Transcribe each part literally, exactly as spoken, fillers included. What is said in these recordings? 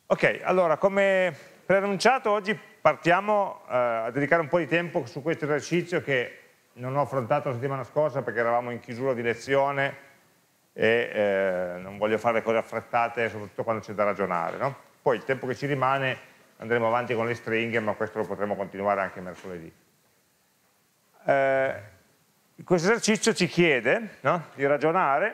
Ok, allora come preannunciato oggi partiamo eh, a dedicare un po' di tempo su questo esercizio che non ho affrontato la settimana scorsa perché eravamo in chiusura di lezione e eh, non voglio fare cose affrettate soprattutto quando c'è da ragionare, no? Poi il tempo che ci rimane andremo avanti con le stringhe, ma questo lo potremo continuare anche mercoledì. Eh, questo esercizio ci chiede, no, di ragionare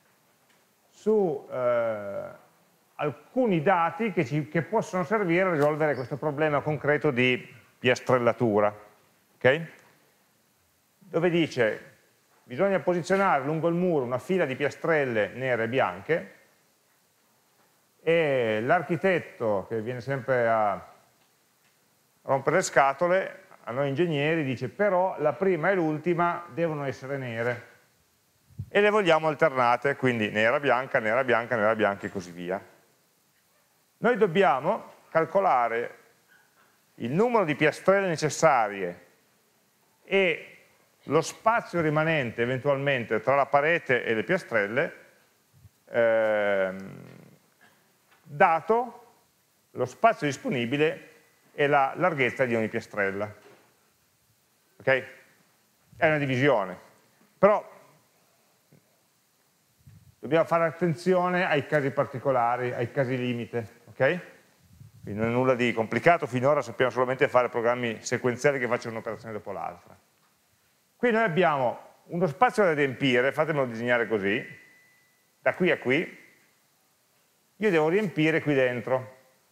su eh, alcuni dati che, ci, che possono servire a risolvere questo problema concreto di piastrellatura, okay? Dove dice bisogna posizionare lungo il muro una fila di piastrelle nere e bianche e l'architetto, che viene sempre a rompere le scatole, a noi ingegneri dice però la prima e l'ultima devono essere nere e le vogliamo alternate, quindi nera, bianca, nera, bianca, nera, bianca e così via. Noi dobbiamo calcolare il numero di piastrelle necessarie e lo spazio rimanente eventualmente tra la parete e le piastrelle, ehm, dato lo spazio disponibile e la larghezza di ogni piastrella. Ok? È una divisione. Però dobbiamo fare attenzione ai casi particolari, ai casi limite. Okay? Quindi non è nulla di complicato, finora sappiamo solamente fare programmi sequenziali che facciano un'operazione dopo l'altra. Qui noi abbiamo uno spazio da riempire, fatemelo disegnare così, da qui a qui, io devo riempire qui dentro.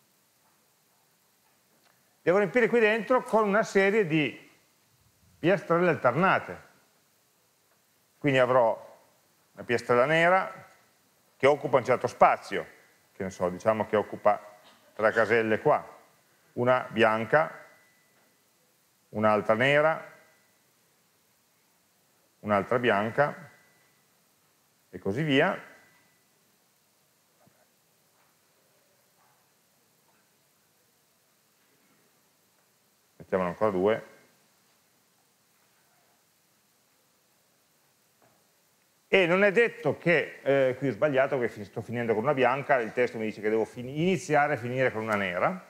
Devo riempire qui dentro con una serie di piastrelle alternate. Quindi avrò una piastrella nera che occupa un certo spazio, che ne so, diciamo che occupa tre caselle qua, una bianca, un'altra nera, un'altra bianca e così via. Mettiamone ancora due. E non è detto che, eh, qui ho sbagliato, che sto finendo con una bianca, il testo mi dice che devo iniziare e finire con una nera.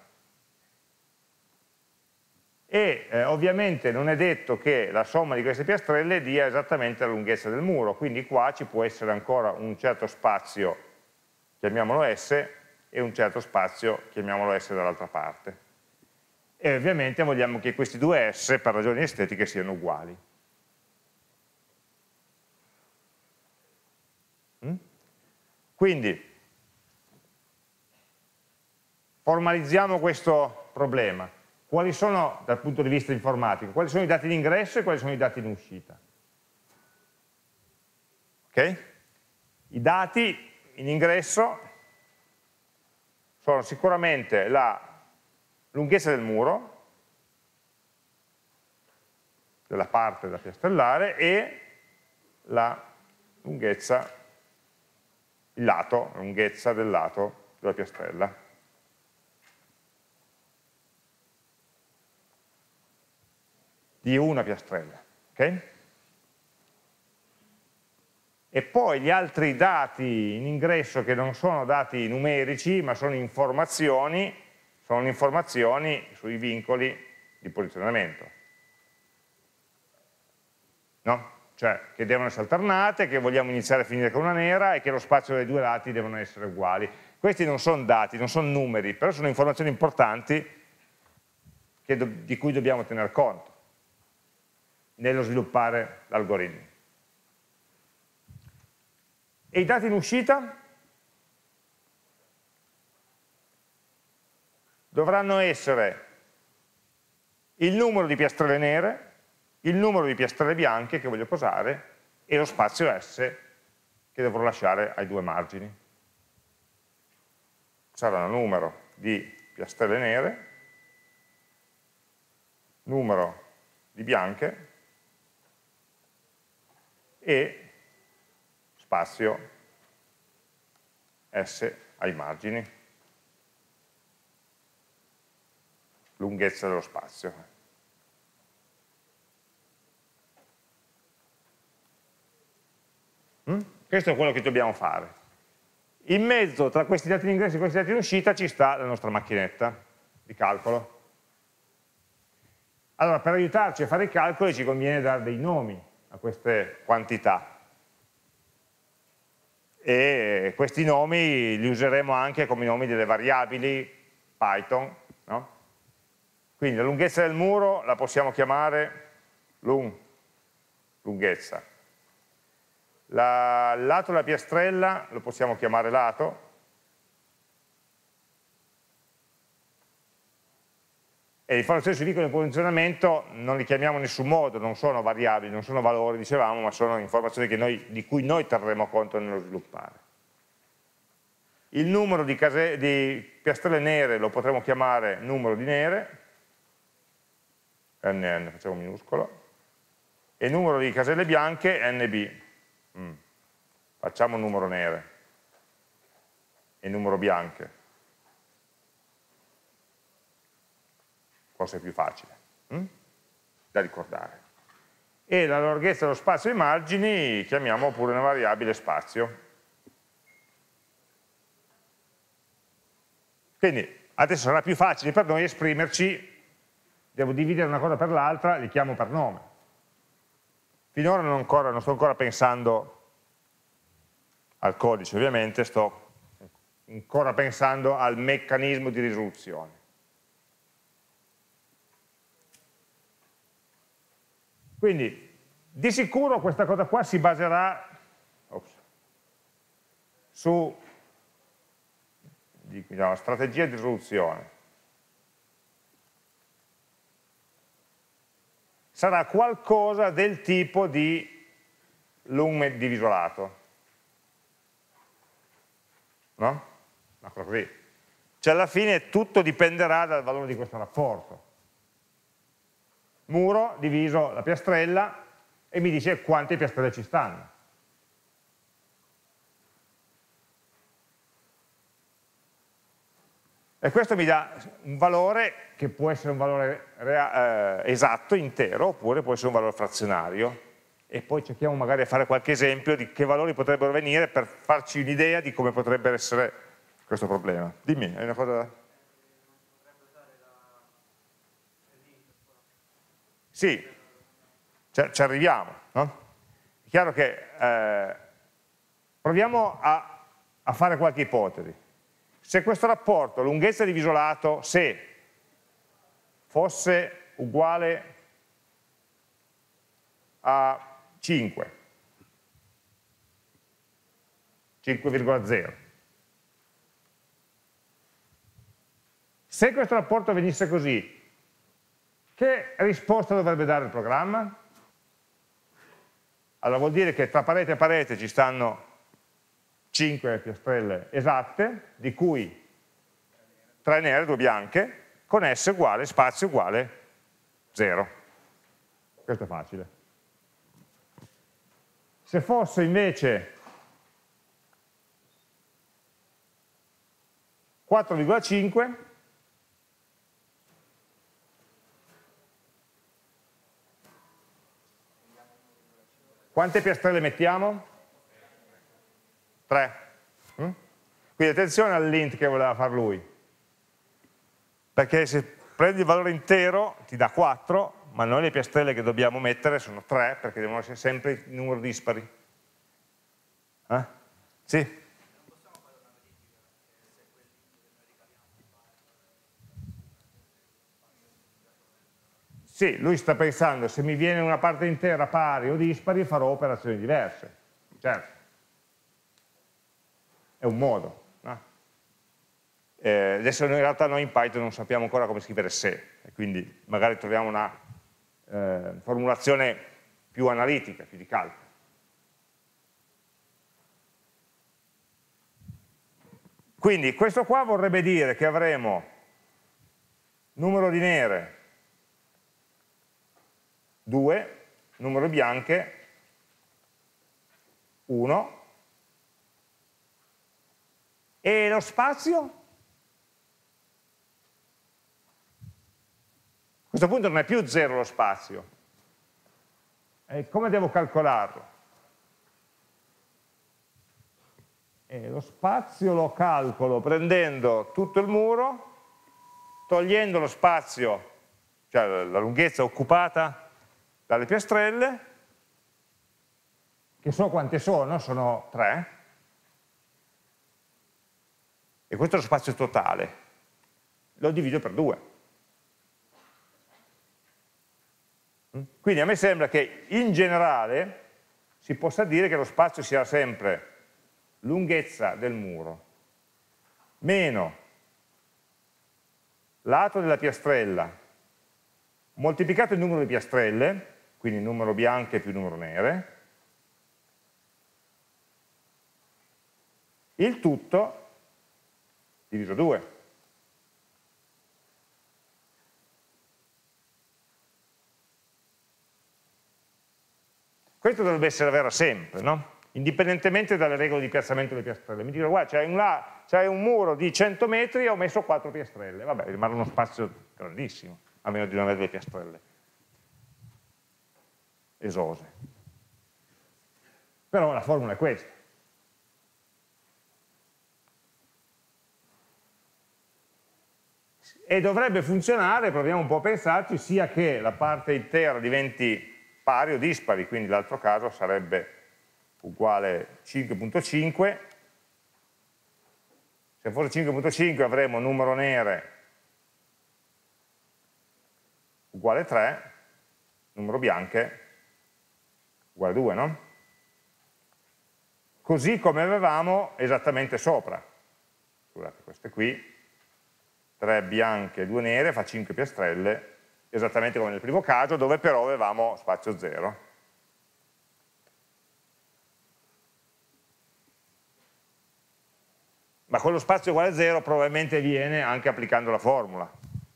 E eh, ovviamente non è detto che la somma di queste piastrelle dia esattamente la lunghezza del muro, quindi qua ci può essere ancora un certo spazio, chiamiamolo S, e un certo spazio, chiamiamolo S dall'altra parte. E ovviamente vogliamo che questi due S, per ragioni estetiche, siano uguali. Quindi formalizziamo questo problema. Quali sono, dal punto di vista informatico, quali sono i dati in ingresso e quali sono i dati in uscita? Ok? I dati in ingresso sono sicuramente la lunghezza del muro, della parte da piastrellare, e la lunghezza il lato, la lunghezza del lato della piastrella. Di una piastrella. Okay? E poi gli altri dati in ingresso che non sono dati numerici, ma sono informazioni, sono informazioni sui vincoli di posizionamento. No? Cioè che devono essere alternate, che vogliamo iniziare a finire con una nera e che lo spazio dei due lati devono essere uguali. Questi non sono dati, non sono numeri, però sono informazioni importanti che do, di cui dobbiamo tener conto nello sviluppare l'algoritmo. E i dati in uscita dovranno essere il numero di piastrelle nere, il numero di piastrelle bianche che voglio posare e lo spazio S che dovrò lasciare ai due margini. Sarà il numero di piastrelle nere, numero di bianche e spazio S ai margini, lunghezza dello spazio. Questo è quello che dobbiamo fare. In mezzo tra questi dati in ingresso e questi dati in uscita ci sta la nostra macchinetta di calcolo. Allora, per aiutarci a fare i calcoli ci conviene dare dei nomi a queste quantità. E questi nomi li useremo anche come nomi delle variabili Python, no? Quindi la lunghezza del muro la possiamo chiamare lung, lunghezza. La, il lato della piastrella lo possiamo chiamare lato. E le informazioni sui vincoli di posizionamento non li chiamiamo in nessun modo, non sono variabili, non sono valori, dicevamo, ma sono informazioni che noi, di cui noi terremo conto nello sviluppare. Il numero di, case, di piastrelle nere lo potremo chiamare numero di nere, N N facciamo minuscolo, e il numero di caselle bianche N B. Mm. Facciamo numero nere e numero bianche, forse è più facile mm? da ricordare. E la larghezza dello spazio ai margini chiamiamo pure una variabile spazio. Quindi adesso sarà più facile per noi esprimerci, devo dividere una cosa per l'altra, li chiamo per nome. Finora non, ancora, non sto ancora pensando al codice, ovviamente, sto ancora pensando al meccanismo di risoluzione. Quindi, di sicuro questa cosa qua si baserà ops, su diciamo, strategia di risoluzione. Sarà qualcosa del tipo di lung diviso lato. No? Ma così. Cioè alla fine tutto dipenderà dal valore di questo rapporto. Muro diviso la piastrella e mi dice quante piastrelle ci stanno. E questo mi dà un valore che può essere un valore eh, esatto, intero, oppure può essere un valore frazionario. E poi cerchiamo magari di fare qualche esempio di che valori potrebbero venire per farci un'idea di come potrebbe essere questo problema. Dimmi, hai una cosa da... Sì, ci arriviamo, no? È chiaro che eh, proviamo a, a fare qualche ipotesi. Se questo rapporto lunghezza diviso lato, se fosse uguale a cinque, cinque virgola zero, se questo rapporto venisse così, che risposta dovrebbe dare il programma? Allora vuol dire che tra parete e parete ci stanno cinque piastrelle esatte, di cui tre nere e due bianche, con S uguale, spazio uguale zero. Questo è facile. Se fosse invece quattro virgola cinque, quante piastrelle mettiamo? tre. Mm? Quindi attenzione all'int che voleva fare lui, perché se prendi il valore intero ti dà quattro, ma noi le piastrelle che dobbiamo mettere sono tre, perché devono essere sempre il numero dispari. Eh? Sì? Sì, lui sta pensando, se mi viene una parte intera pari o dispari farò operazioni diverse. Certo. È un modo. No? Eh, adesso noi in realtà noi in Python non sappiamo ancora come scrivere se, e quindi magari troviamo una eh, formulazione più analitica, più di calcolo. Quindi questo qua vorrebbe dire che avremo numero di nere due, numero bianche uno, e lo spazio? A questo punto non è più zero lo spazio. E come devo calcolarlo? E lo spazio lo calcolo prendendo tutto il muro, togliendo lo spazio, cioè la lunghezza occupata dalle piastrelle, che so quante sono, sono tre, e questo è lo spazio totale, lo divido per due. Quindi a me sembra che in generale si possa dire che lo spazio sia sempre lunghezza del muro meno lato della piastrella moltiplicato il numero di piastrelle, quindi numero bianche più numero nere, il tutto diviso due. Questo dovrebbe essere vero sempre, no? Indipendentemente dalle regole di piazzamento delle piastrelle. Mi dicono, guarda, c'hai un, un muro di cento metri e ho messo quattro piastrelle. Vabbè, rimane uno spazio grandissimo, a meno di non avere delle piastrelle esose. Però la formula è questa. E dovrebbe funzionare, proviamo un po' a pensarci, sia che la parte intera diventi pari o dispari, quindi l'altro caso sarebbe uguale cinque punto cinque, se fosse cinque punto cinque avremo numero nere uguale tre, numero bianche uguale due, no? Così come avevamo esattamente sopra. Scusate, queste qui, tre bianche e due nere, fa cinque piastrelle, esattamente come nel primo caso, dove però avevamo spazio zero. Ma quello spazio uguale a zero probabilmente viene anche applicando la formula.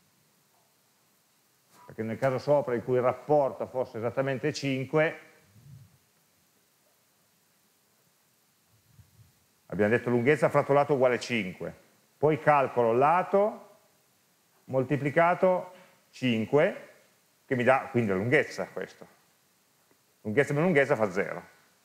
Perché nel caso sopra in cui il rapporto fosse esattamente cinque, abbiamo detto lunghezza frattolato uguale cinque, poi calcolo lato moltiplicato cinque, che mi dà quindi la lunghezza questo. Lunghezza meno lunghezza fa zero.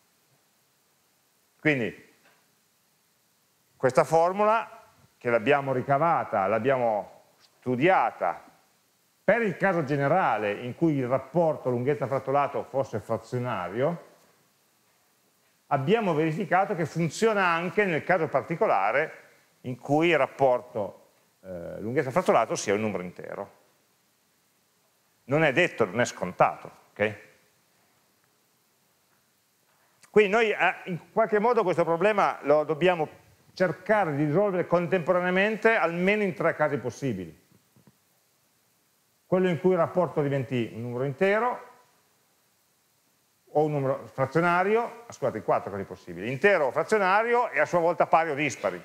Quindi questa formula che l'abbiamo ricavata, l'abbiamo studiata per il caso generale in cui il rapporto lunghezza frattolato fosse frazionario, abbiamo verificato che funziona anche nel caso particolare in cui il rapporto eh, lunghezza frattolato sia un numero intero. Non è detto, non è scontato, ok? Quindi noi eh, in qualche modo questo problema lo dobbiamo cercare di risolvere contemporaneamente almeno in tre casi possibili. Quello in cui il rapporto diventi un numero intero o un numero frazionario, scusate, in quattro casi possibili, intero o frazionario e a sua volta pari o dispari.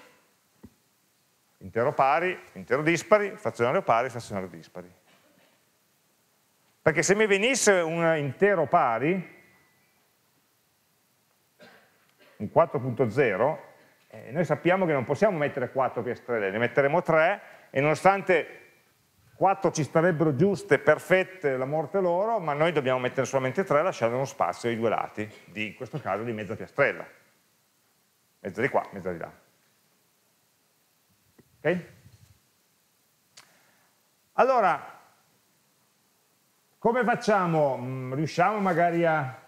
Intero pari, intero dispari, frazionario pari, frazionario dispari. Perché se mi venisse un intero pari, un quattro punto zero, eh, noi sappiamo che non possiamo mettere quattro piastrelle, ne metteremo tre e nonostante quattro ci starebbero giuste, perfette, la morte loro, ma noi dobbiamo mettere solamente tre lasciando uno spazio ai due lati, di, in questo caso di mezza piastrella. Mezza di qua, mezza di là. Ok? Allora, come facciamo? Riusciamo magari a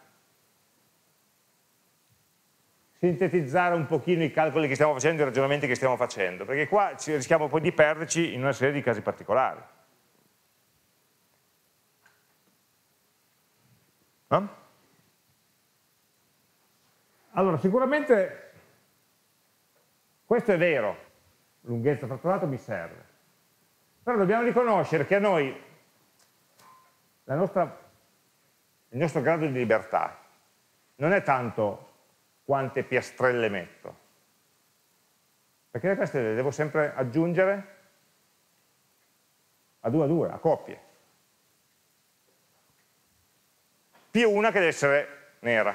sintetizzare un pochino i calcoli che stiamo facendo, i ragionamenti che stiamo facendo, perché qua ci rischiamo poi di perderci in una serie di casi particolari. No? Allora, sicuramente questo è vero, lunghezza frattolata mi serve, però dobbiamo riconoscere che a noi la nostra, il nostro grado di libertà non è tanto quante piastrelle metto, perché le piastrelle le devo sempre aggiungere a due a due, a coppie, più una che deve essere nera.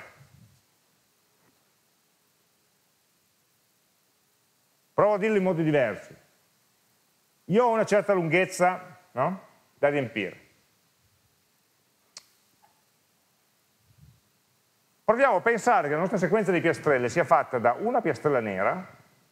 Provo a dirlo in modi diversi. Io ho una certa lunghezza, no? Da riempire. proviamo a pensare che la nostra sequenza di piastrelle sia fatta da una piastrella nera,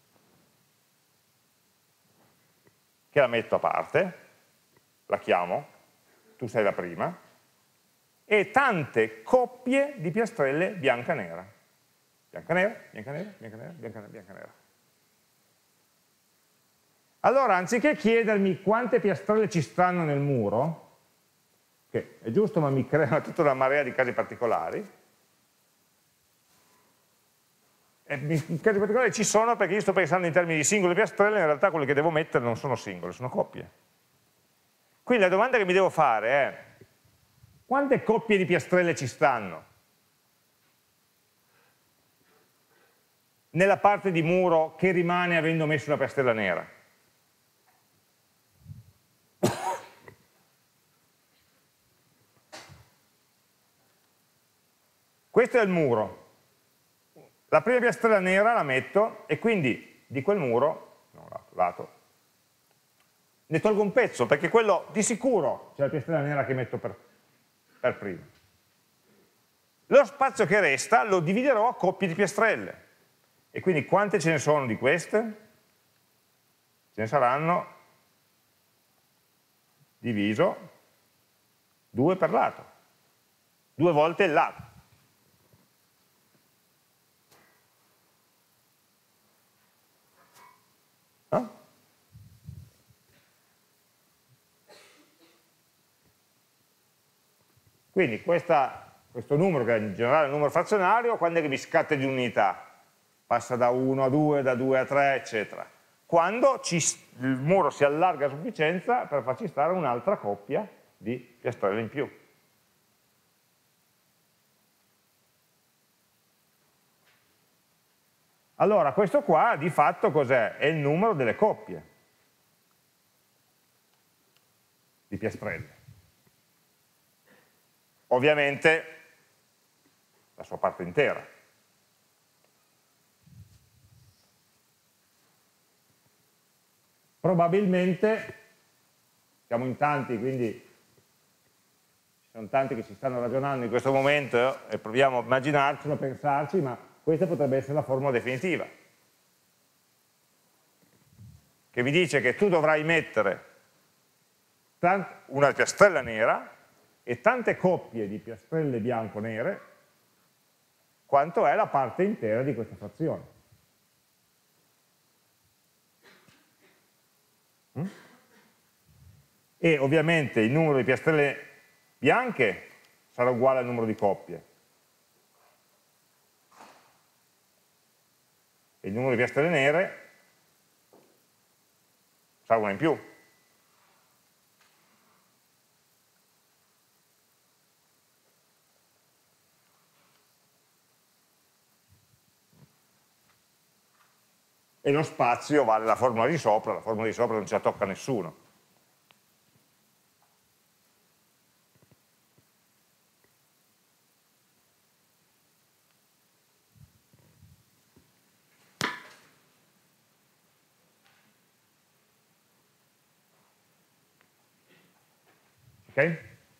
che la metto a parte, la chiamo, tu sei la prima, e tante coppie di piastrelle bianca-nera. Bianca-nera, bianca-nera, bianca-nera, bianca-nera, bianca-nera. Allora, anziché chiedermi quante piastrelle ci stanno nel muro, che è giusto ma mi crea tutta una marea di casi particolari, e in casi particolari ci sono perché io sto pensando in termini di singole piastrelle, in realtà quelle che devo mettere non sono singole, sono coppie. Quindi la domanda che mi devo fare è: quante coppie di piastrelle ci stanno nella parte di muro che rimane avendo messo una piastrella nera? Questo è il muro. La prima piastrella nera la metto e quindi di quel muro, no, lato, lato, ne tolgo un pezzo perché quello di sicuro c'è la piastrella nera che metto per, per prima. Lo spazio che resta lo dividerò a coppie di piastrelle. E quindi quante ce ne sono di queste? Ce ne saranno diviso due per lato, due volte il lato. Eh? Quindi questa, questo numero, che è in generale il numero frazionario, quando è che mi scatta di unità? Passa da uno a due, da due a tre, eccetera. Quando ci, il muro si allarga a sufficienza per farci stare un'altra coppia di piastrelle in più. Allora, questo qua di fatto cos'è? È il numero delle coppie di piastrelle. Ovviamente la sua parte intera. Probabilmente, siamo in tanti, quindi ci sono tanti che ci stanno ragionando in questo momento e proviamo a immaginarcelo, a pensarci, ma questa potrebbe essere la formula definitiva, che vi dice che tu dovrai mettere una piastrella nera e tante coppie di piastrelle bianco-nere quanto è la parte intera di questa frazione. Mm? E ovviamente il numero di piastrelle bianche sarà uguale al numero di coppie. E il numero di piastrelle nere sarà una in più. E lo spazio vale la formula di sopra, la formula di sopra non ce la tocca a nessuno. Ok?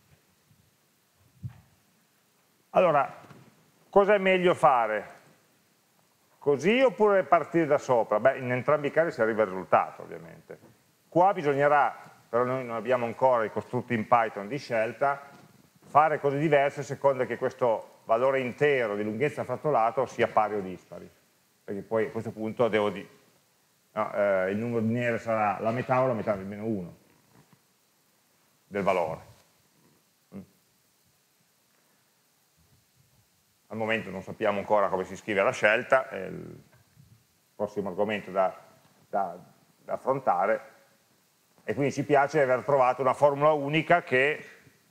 Allora, cosa è meglio fare? Così oppure partire da sopra? Beh, in entrambi i casi si arriva al risultato, ovviamente. Qua bisognerà, però noi non abbiamo ancora i costrutti in Python di scelta, fare cose diverse a seconda che questo valore intero di lunghezza frattolato sia pari o dispari. Perché poi a questo punto devo dire, no, eh, il numero di nere sarà la metà o la metà del meno uno del valore. Al momento non sappiamo ancora come si scrive la scelta, è il prossimo argomento da, da, da affrontare, e quindi ci piace aver trovato una formula unica che,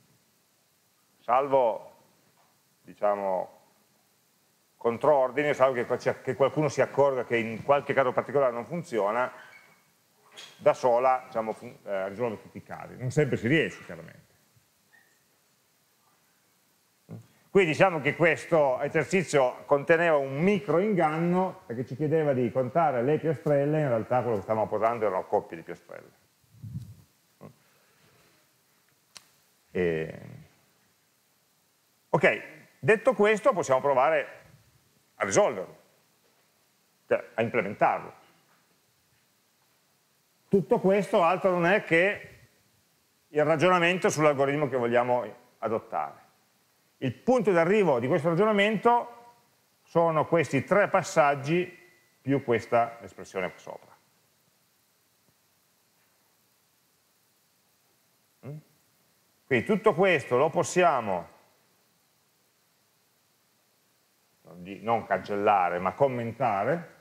salvo diciamo, controordine, salvo che, che qualcuno si accorga che in qualche caso particolare non funziona, da sola diciamo, eh, risolve tutti i casi. Non sempre si riesce, chiaramente. Quindi diciamo che questo esercizio conteneva un micro inganno perché ci chiedeva di contare le piastrelle, in realtà quello che stavamo posando erano coppie di piastrelle. E... Ok, Detto questo, possiamo provare a risolverlo, cioè a implementarlo. Tutto questo altro non è che il ragionamento sull'algoritmo che vogliamo adottare. Il punto d'arrivo di questo ragionamento sono questi tre passaggi più questa espressione qua sopra. Quindi tutto questo lo possiamo non cancellare, ma commentare.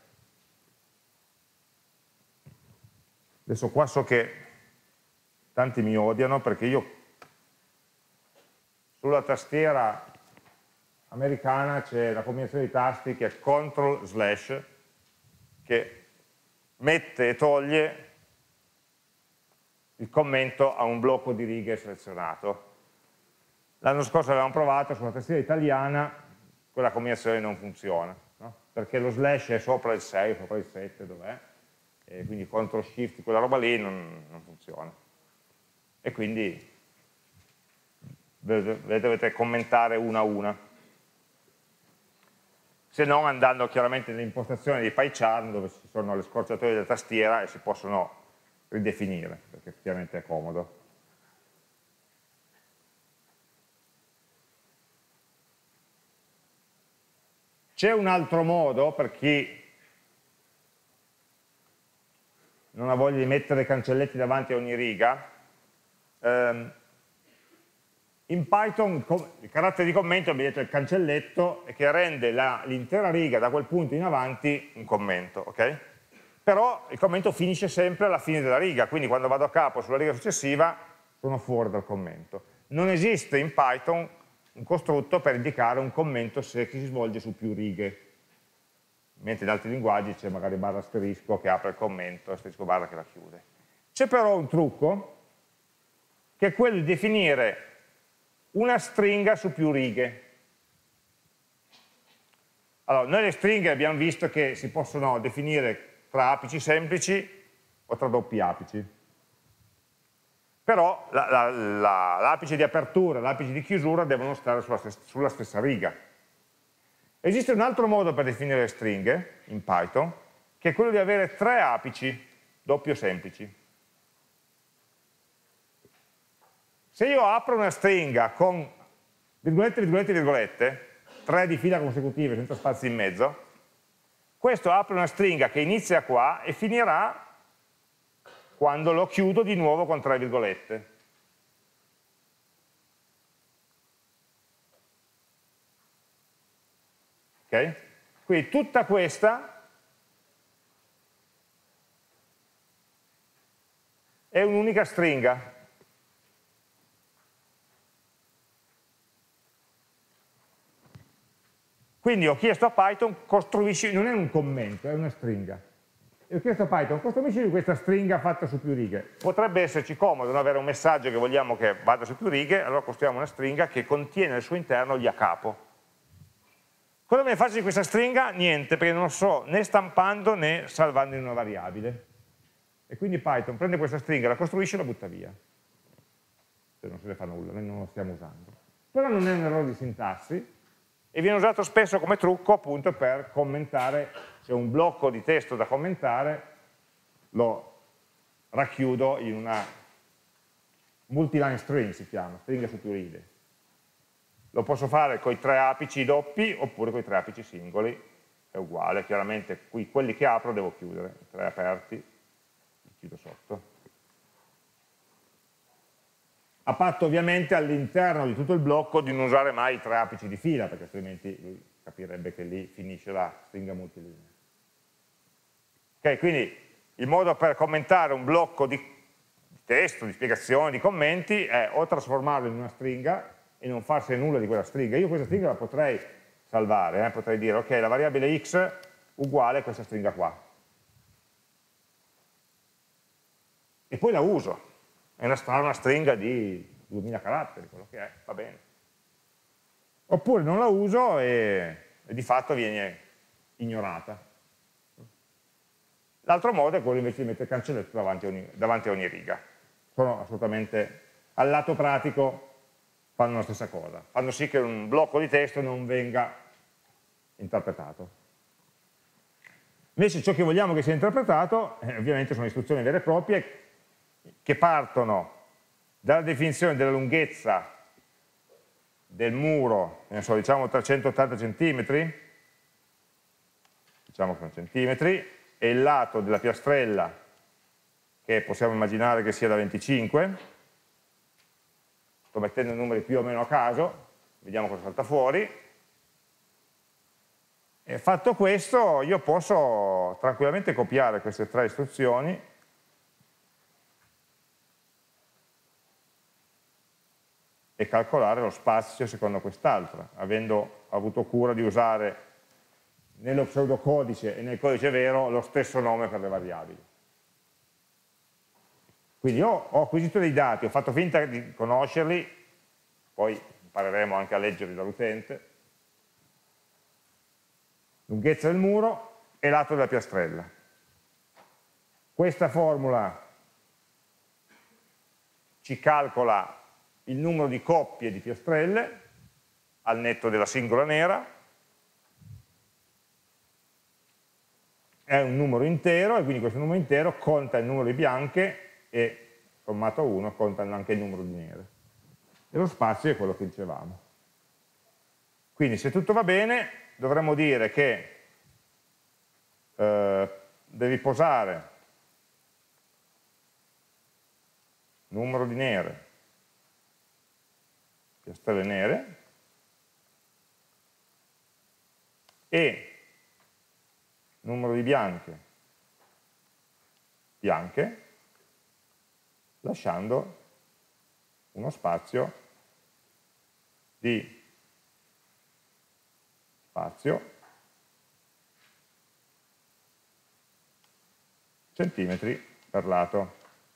Adesso qua so che tanti mi odiano perché io sulla tastiera americana c'è la combinazione di tasti che è control slash, che mette e toglie il commento a un blocco di righe selezionato. L'anno scorso avevamo provato sulla tastiera italiana, quella combinazione non funziona, no? Perché lo slash è sopra il sei, sopra il sette, dov'è? E quindi control shift, quella roba lì non, non funziona. E quindi vedete, dovete commentare una a una. Se non andando chiaramente nelle impostazioni di PyCharm dove ci sono le scorciatoie della tastiera e si possono ridefinire, perché effettivamente è comodo. C'è un altro modo per chi non ha voglia di mettere cancelletti davanti a ogni riga. Um, in Python il carattere di commento, abbiamo detto il cancelletto, è che rende l'intera riga da quel punto in avanti un commento, ok? Però il commento finisce sempre alla fine della riga, quindi quando vado a capo sulla riga successiva sono fuori dal commento. Non esiste in Python un costrutto per indicare un commento se si svolge su più righe, mentre in altri linguaggi c'è magari barra asterisco che apre il commento, asterisco barra che la chiude. C'è però un trucco che è quello di definire una stringa su più righe. Allora, noi le stringhe abbiamo visto che si possono definire tra apici semplici o tra doppi apici. Però l'apice di apertura e l'apice di chiusura devono stare sulla stessa, sulla stessa riga. Esiste un altro modo per definire le stringhe in Python, che è quello di avere tre apici doppio semplici. Se io apro una stringa con virgolette, virgolette, virgolette, tre di fila consecutive senza spazi in mezzo, questo apre una stringa che inizia qua e finirà quando lo chiudo di nuovo con tre virgolette. Ok? Quindi tutta questa è un'unica stringa. Quindi ho chiesto a Python, costruisci, non è un commento, è una stringa. E ho chiesto a Python, costruisci questa stringa fatta su più righe. Potrebbe esserci comodo non avere un messaggio che vogliamo che vada su più righe, allora costruiamo una stringa che contiene al suo interno gli a capo. Cosa me ne faccio di questa stringa? Niente, perché non lo so né stampando né salvando in una variabile. E quindi Python prende questa stringa, la costruisce e la butta via. Se non se ne fa nulla, noi non lo stiamo usando. Però non è un errore di sintassi, e viene usato spesso come trucco appunto per commentare, se ho un blocco di testo da commentare, lo racchiudo in una multiline string, si chiama, stringa su più righe. Lo posso fare con i tre apici doppi oppure con i tre apici singoli, è uguale, chiaramente qui quelli che apro devo chiudere, i tre aperti, li chiudo sotto. A patto ovviamente all'interno di tutto il blocco di non usare mai i tre apici di fila, perché altrimenti lui capirebbe che lì finisce la stringa multilinea. Ok, quindi il modo per commentare un blocco di testo, di spiegazioni, di commenti è o trasformarlo in una stringa e non farsene nulla di quella stringa. Io questa stringa la potrei salvare, eh? Potrei dire ok, la variabile x uguale a questa stringa qua. E poi la uso. È una, una stringa di duemila caratteri, quello che è, va bene. Oppure non la uso e, e di fatto viene ignorata. L'altro modo è quello invece di mettere il cancelletto davanti a ogni, davanti a ogni riga. Sono assolutamente, al lato pratico, fanno la stessa cosa, fanno sì che un blocco di testo non venga interpretato. Invece ciò che vogliamo che sia interpretato, eh, ovviamente sono istruzioni vere e proprie che partono dalla definizione della lunghezza del muro, ne so, diciamo trecentottanta centimetri, diciamo che sono centimetri, e il lato della piastrella, che possiamo immaginare che sia da venticinque, sto mettendo i numeri più o meno a caso, vediamo cosa salta fuori. E fatto questo, io posso tranquillamente copiare queste tre istruzioni e calcolare lo spazio secondo quest'altra, avendo avuto cura di usare nello pseudocodice e nel codice vero lo stesso nome per le variabili. Quindi io ho acquisito dei dati, ho fatto finta di conoscerli, poi impareremo anche a leggerli dall'utente, lunghezza del muro e lato della piastrella. Questa formula ci calcola il numero di coppie di piastrelle al netto della singola nera, è un numero intero e quindi questo numero intero conta il numero di bianche e sommato a uno conta anche il numero di nere. E lo spazio è quello che dicevamo. Quindi se tutto va bene dovremmo dire che eh, devi posare numero di nere, piastrelle nere, e numero di bianche, bianche, lasciando uno spazio di spazio centimetri per lato.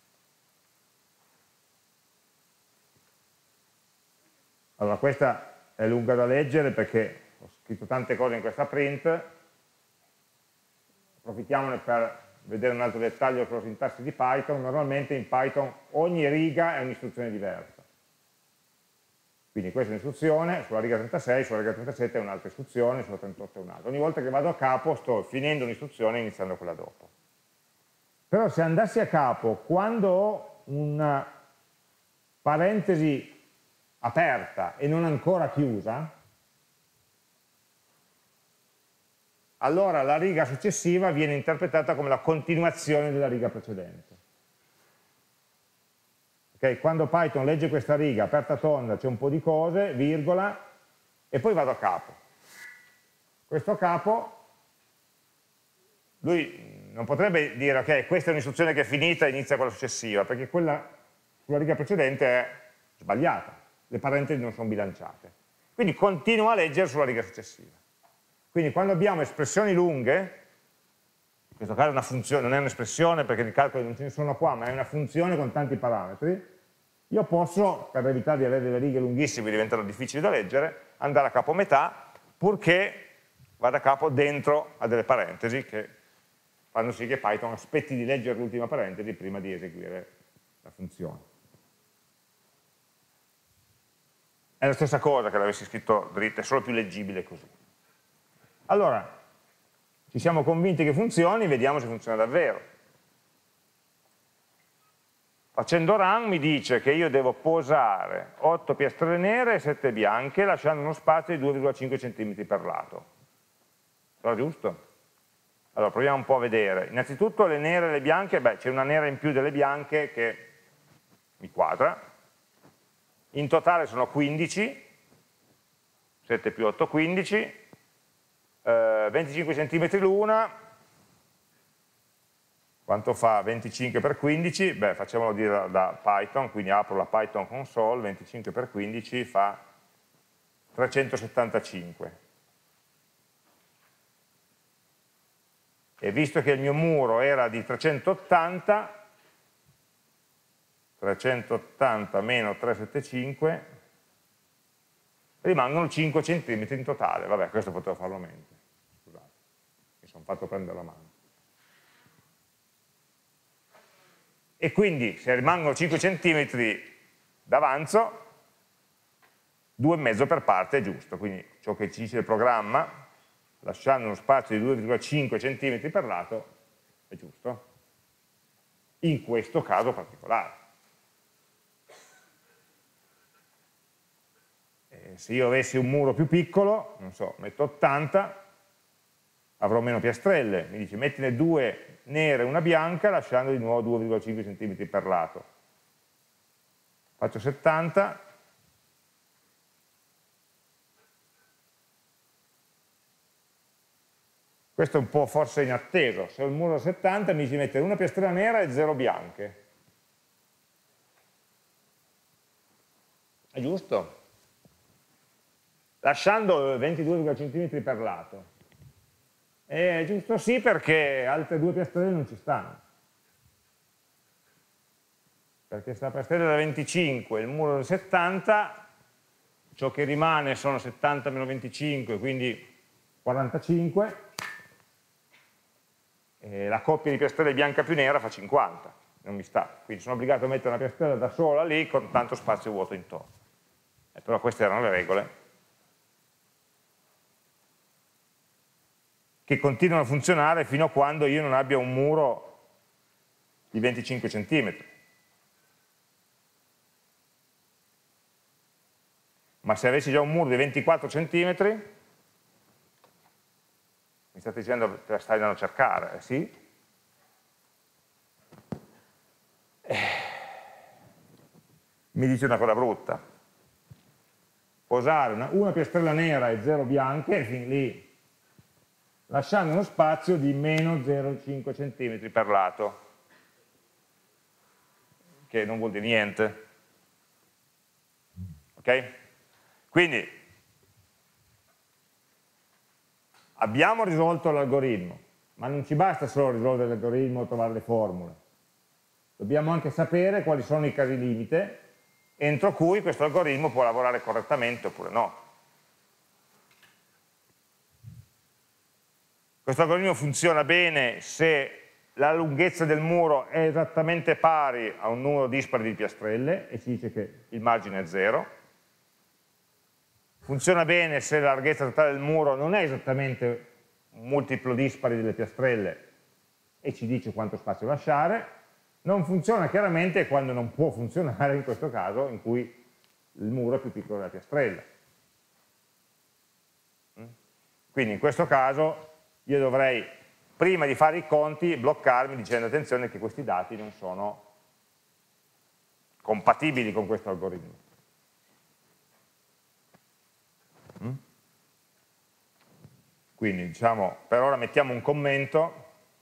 Allora questa è lunga da leggere perché ho scritto tante cose in questa print, approfittiamone per vedere un altro dettaglio sulla sintassi di Python. Normalmente in Python ogni riga è un'istruzione diversa. Quindi questa è un'istruzione, sulla riga trentasei, sulla riga trentasette è un'altra istruzione, sulla trentotto è un'altra. Ogni volta che vado a capo sto finendo un'istruzione e iniziando quella dopo. Però se andassi a capo quando ho una parentesi aperta e non ancora chiusa, allora la riga successiva viene interpretata come la continuazione della riga precedente. Okay? Quando Python legge questa riga, aperta tonda, c'è un po' di cose, virgola, e poi vado a capo. Questo capo, lui non potrebbe dire, ok, questa è un'istruzione che è finita e inizia quella successiva, perché quella sulla riga precedente è sbagliata, le parentesi non sono bilanciate. Quindi continua a leggere sulla riga successiva. Quindi quando abbiamo espressioni lunghe, in questo caso è una funzione, non è un'espressione perché i calcoli non ce ne sono qua, ma è una funzione con tanti parametri, io posso, per evitare di avere delle righe lunghissime che diventano difficili da leggere, andare a capo metà, purché vada a capo dentro a delle parentesi che fanno sì che Python aspetti di leggere l'ultima parentesi prima di eseguire la funzione. È la stessa cosa che l'avessi scritto dritto, è solo più leggibile così. Allora, ci siamo convinti che funzioni, vediamo se funziona davvero. Facendo run mi dice che io devo posare otto piastrelle nere e sette bianche, lasciando uno spazio di due virgola cinque centimetri per lato. Sarà giusto? Allora, proviamo un po' a vedere. Innanzitutto le nere e le bianche, beh, c'è una nera in più delle bianche che mi quadra. In totale sono quindici, sette più otto, quindici, eh, venticinque centimetri l'una, quanto fa venticinque per quindici? Beh, facciamolo dire da, da Python, quindi apro la Python console, venticinque per quindici fa trecentosettantacinque. E visto che il mio muro era di trecentottanta, trecentottanta meno trecentosettantacinque, rimangono cinque centimetri in totale. Vabbè, questo potevo farlo meglio. Scusate, mi sono fatto prendere la mano. E quindi se rimangono cinque centimetri d'avanzo, due virgola cinque per parte è giusto, quindi ciò che ci dice il programma, lasciando uno spazio di due virgola cinque centimetri per lato, è giusto, in questo caso particolare. E se io avessi un muro più piccolo, non so, metto ottanta, avrò meno piastrelle, mi dice mettine due nere e una bianca, lasciando di nuovo due virgola cinque centimetri per lato. Faccio settanta, questo è un po' forse inatteso, se ho il muro da settanta mi dice mettere una piastrella nera e zero bianche. È giusto? Lasciando ventidue virgola cinque centimetri per lato. È giusto sì perché altre due piastrelle non ci stanno. Perché se la piastrella è da venticinque e il muro è da settanta, ciò che rimane sono settanta meno venticinque, quindi quarantacinque, e la coppia di piastrelle bianca più nera fa cinquanta, non mi sta. Quindi sono obbligato a mettere una piastrella da sola lì con tanto spazio vuoto intorno. Eh, però queste erano le regole che continuano a funzionare fino a quando io non abbia un muro di venticinque centimetri. Ma se avessi già un muro di ventiquattro centimetri, mi state dicendo che la stai andando a cercare, eh, sì? Eh, mi dice una cosa brutta. Posare una, una piastrella nera e zero bianche, e fin lì, lasciando uno spazio di meno zero virgola cinque centimetri per lato, che non vuol dire niente. Ok? Quindi abbiamo risolto l'algoritmo, ma non ci basta solo risolvere l'algoritmo o trovare le formule. Dobbiamo anche sapere quali sono i casi limite entro cui questo algoritmo può lavorare correttamente oppure no. Questo algoritmo funziona bene se la lunghezza del muro è esattamente pari a un numero dispari di piastrelle e ci dice che il margine è zero. Funziona bene se la larghezza totale del muro non è esattamente un multiplo dispari delle piastrelle e ci dice quanto spazio lasciare. Non funziona chiaramente quando non può funzionare, in questo caso, in cui il muro è più piccolo della piastrella. Quindi in questo caso io dovrei, prima di fare i conti, bloccarmi dicendo attenzione che questi dati non sono compatibili con questo algoritmo. Quindi diciamo, per ora mettiamo un commento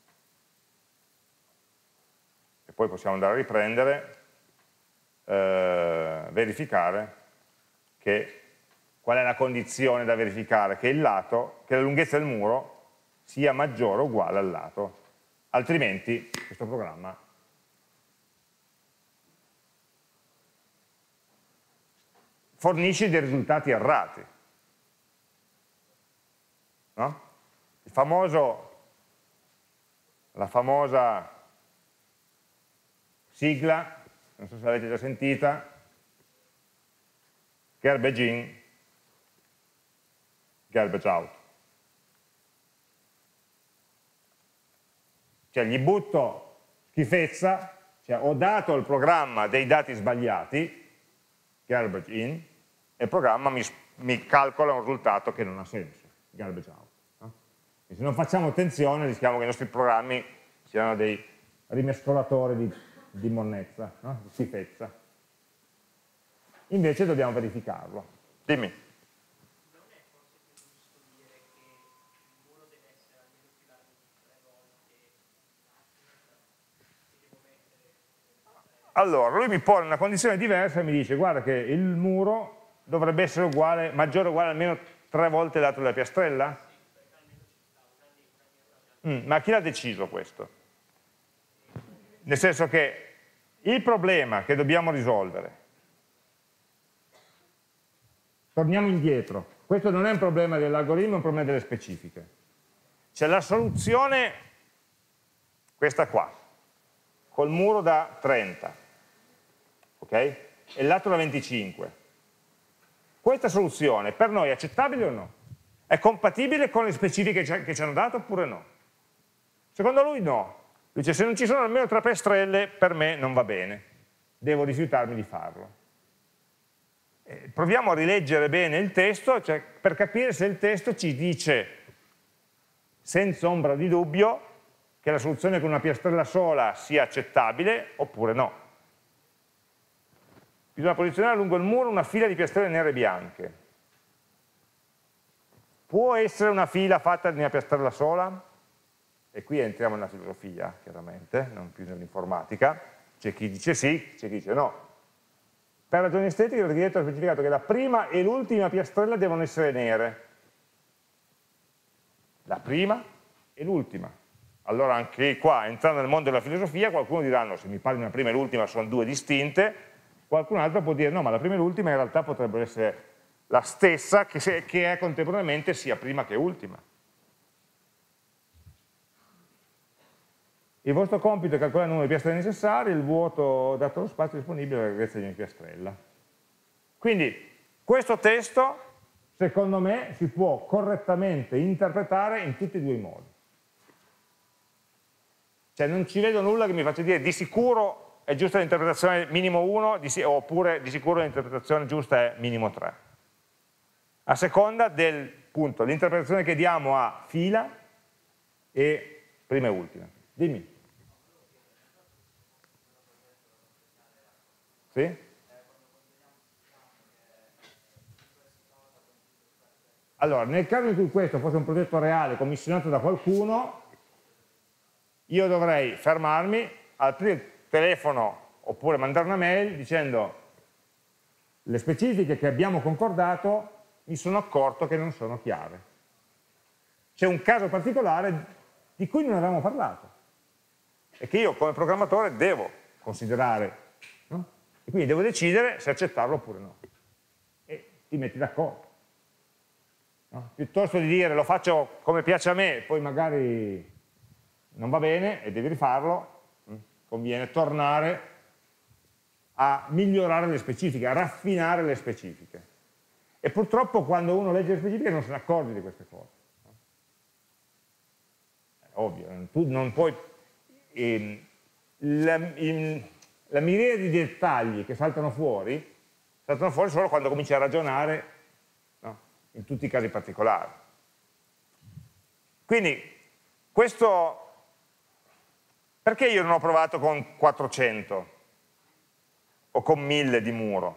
e poi possiamo andare a riprendere, eh, verificare che, qual è la condizione da verificare, che il lato, che la lunghezza del muro sia maggiore o uguale al lato, altrimenti questo programma fornisce dei risultati errati. No? Il famoso, la famosa sigla, non so se l'avete già sentita, garbage in, garbage out. Cioè gli butto schifezza, cioè ho dato al programma dei dati sbagliati, garbage in, e il programma mi, mi calcola un risultato che non ha senso. Garbage out. No? E se non facciamo attenzione rischiamo che i nostri programmi siano dei rimescolatori di, di monnezza, no? Di schifezza. Invece dobbiamo verificarlo. Dimmi. Non è forse più giusto dire che il muro deve essere almeno più largo di tre volte e devo mettere... Allora, lui mi pone una condizione diversa e mi dice guarda che il muro dovrebbe essere uguale, maggiore o uguale almeno tre volte il lato della piastrella? Mm, ma chi l'ha deciso questo? Nel senso che il problema che dobbiamo risolvere, torniamo indietro, questo non è un problema dell'algoritmo, è un problema delle specifiche. C'è la soluzione, questa qua, col muro da trenta, ok? E il lato da venticinque. questa soluzione per noi è accettabile o no? È compatibile con le specifiche che ci hanno dato oppure no? Secondo lui no. Lui dice se non ci sono almeno tre piastrelle per me non va bene, devo rifiutarmi di farlo. Eh, proviamo a rileggere bene il testo, cioè, per capire se il testo ci dice senza ombra di dubbio che la soluzione con una piastrella sola sia accettabile oppure no. Bisogna posizionare lungo il muro una fila di piastrelle nere e bianche. Può essere una fila fatta di una piastrella sola? E qui entriamo nella filosofia, chiaramente, non più nell'informatica. C'è chi dice sì, c'è chi dice no. Per ragioni estetiche l'architetto ha specificato che la prima e l'ultima piastrella devono essere nere. La prima e l'ultima. Allora anche qua, entrando nel mondo della filosofia, qualcuno dirà no, se mi parli di una prima e l'ultima sono due distinte, qualcun altro può dire no, ma la prima e l'ultima in realtà potrebbero essere la stessa che, se, che è contemporaneamente sia prima che ultima. Il vostro compito è calcolare il numero di piastrelle necessarie, il vuoto dato lo spazio disponibile e la larghezza di ogni piastrella. Quindi questo testo, secondo me, si può correttamente interpretare in tutti e due i modi. Cioè non ci vedo nulla che mi faccia dire di sicuro è giusta l'interpretazione minimo uno, di, oppure di sicuro l'interpretazione giusta è minimo tre. A seconda del punto, l'interpretazione che diamo a fila e prima e ultima. Dimmi. Sì? Allora, nel caso in cui questo fosse un progetto reale commissionato da qualcuno, io dovrei fermarmi, aprire il telefono oppure mandare una mail dicendo le specifiche che abbiamo concordato mi sono accorto che non sono chiare. C'è un caso particolare di cui non avevamo parlato e che io come programmatore devo considerare, no? E quindi devo decidere se accettarlo oppure no. E ti metti d'accordo. No? Piuttosto di dire lo faccio come piace a me, poi magari non va bene e devi rifarlo, conviene tornare a migliorare le specifiche, a raffinare le specifiche. E purtroppo quando uno legge le specifiche non se ne accorge di queste cose. È ovvio, tu non puoi... Ehm, la, in, la miriade di dettagli che saltano fuori, saltano fuori solo quando cominci a ragionare, no? In tutti i casi particolari. Quindi, questo... Perché io non ho provato con quattrocento o con mille di muro?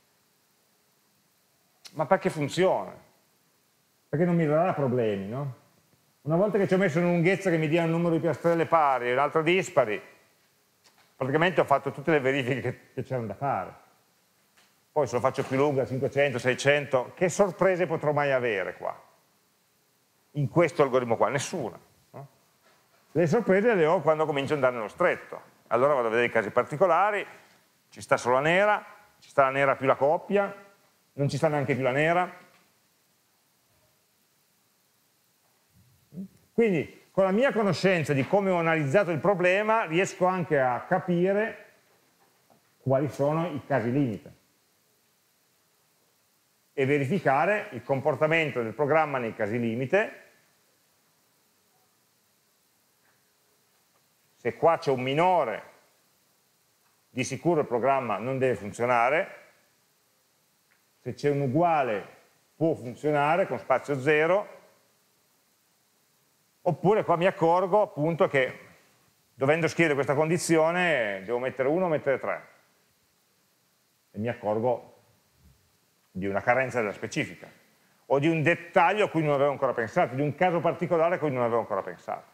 Ma perché funziona? Perché non mi darà problemi, no? Una volta che ci ho messo una lunghezza che mi dia un numero di piastrelle pari e un altro dispari, praticamente ho fatto tutte le verifiche che c'erano da fare. Poi se lo faccio più lunga, cinquecento, seicento, che sorprese potrò mai avere qua? In questo algoritmo qua? Nessuna. No? Le sorprese le ho quando comincio ad andare nello stretto. Allora vado a vedere i casi particolari, ci sta solo la nera, ci sta la nera più la coppia, non ci sta neanche più la nera. Quindi con la mia conoscenza di come ho analizzato il problema riesco anche a capire quali sono i casi limite e verificare il comportamento del programma nei casi limite. Se qua c'è un minore, di sicuro il programma non deve funzionare. Se c'è un uguale può funzionare con spazio zero, oppure qua mi accorgo appunto che dovendo scrivere questa condizione devo mettere uno o mettere tre e mi accorgo di una carenza della specifica o di un dettaglio a cui non avevo ancora pensato, di un caso particolare a cui non avevo ancora pensato.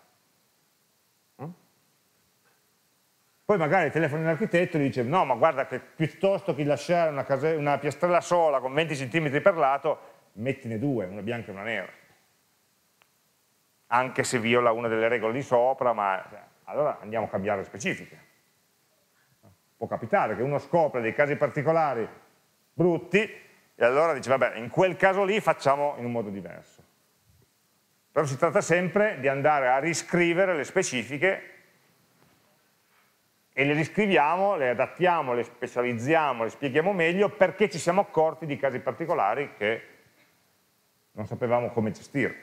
Poi magari telefoni all'architetto e gli dice no, ma guarda che piuttosto che lasciare una, una piastrella sola con venti centimetri per lato, mettine due, una bianca e una nera. Anche se viola una delle regole di sopra, ma allora andiamo a cambiare le specifiche. Può capitare che uno scopre dei casi particolari brutti e allora dice vabbè, in quel caso lì facciamo in un modo diverso. Però si tratta sempre di andare a riscrivere le specifiche e le riscriviamo, le adattiamo, le specializziamo, le spieghiamo meglio perché ci siamo accorti di casi particolari che non sapevamo come gestire.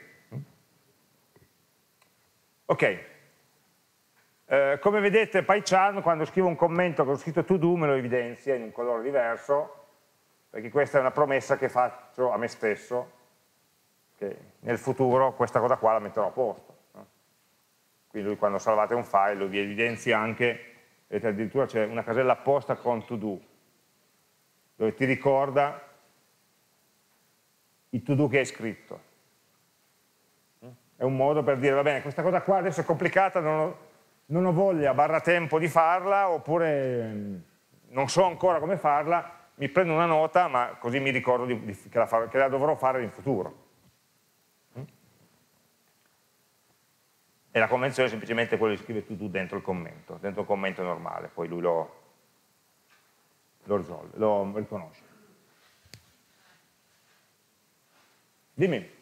Ok, eh, come vedete PyCharm quando scrivo un commento che ho scritto to do me lo evidenzia in un colore diverso, perché questa è una promessa che faccio a me stesso, che nel futuro questa cosa qua la metterò a posto. No? Quindi lui quando salvate un file lo vi evidenzia anche. Vedete, addirittura c'è una casella apposta con to do, dove ti ricorda i to do che hai scritto. È un modo per dire, va bene, questa cosa qua adesso è complicata, non ho, non ho voglia, barra tempo di farla, oppure non so ancora come farla, mi prendo una nota, ma così mi ricordo di, di, che, la fa, che la dovrò fare in futuro. E la convenzione è semplicemente quello di scrivere to do dentro il commento, dentro il commento normale, poi lui lo, lo risolve, lo riconosce. Dimmi.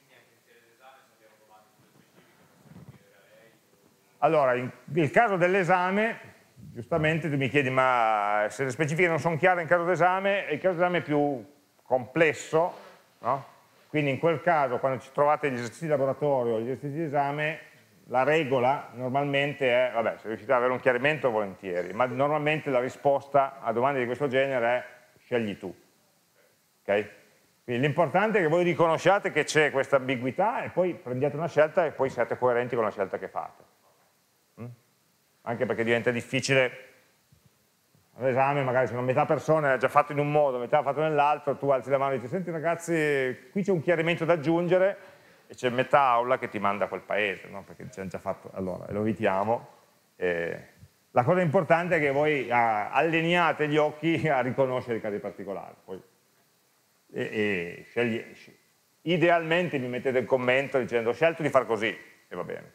Allora, in, nel caso dell'esame, giustamente tu mi chiedi, ma se le specifiche non sono chiare in caso d'esame, il caso d'esame è più complesso, no? Quindi in quel caso, quando ci trovate gli esercizi di laboratorio, gli esercizi di esame, la regola normalmente è, vabbè, se riuscite ad avere un chiarimento volentieri, ma normalmente la risposta a domande di questo genere è scegli tu. Ok? Quindi l'importante è che voi riconosciate che c'è questa ambiguità e poi prendiate una scelta e poi siate coerenti con la scelta che fate. Mm? Anche perché diventa difficile all'esame, magari se una metà persona ha già fatto in un modo, metà ha fatto nell'altro, tu alzi la mano e dici, senti ragazzi, qui c'è un chiarimento da aggiungere, e c'è metà aula che ti manda a quel paese, no? Perché ci hanno già fatto, allora lo evitiamo. Eh, la cosa importante è che voi ah, alleniate gli occhi a riconoscere i casi particolari. Poi, e, e scegli, idealmente mi mettete il commento dicendo ho scelto di far così, e va bene.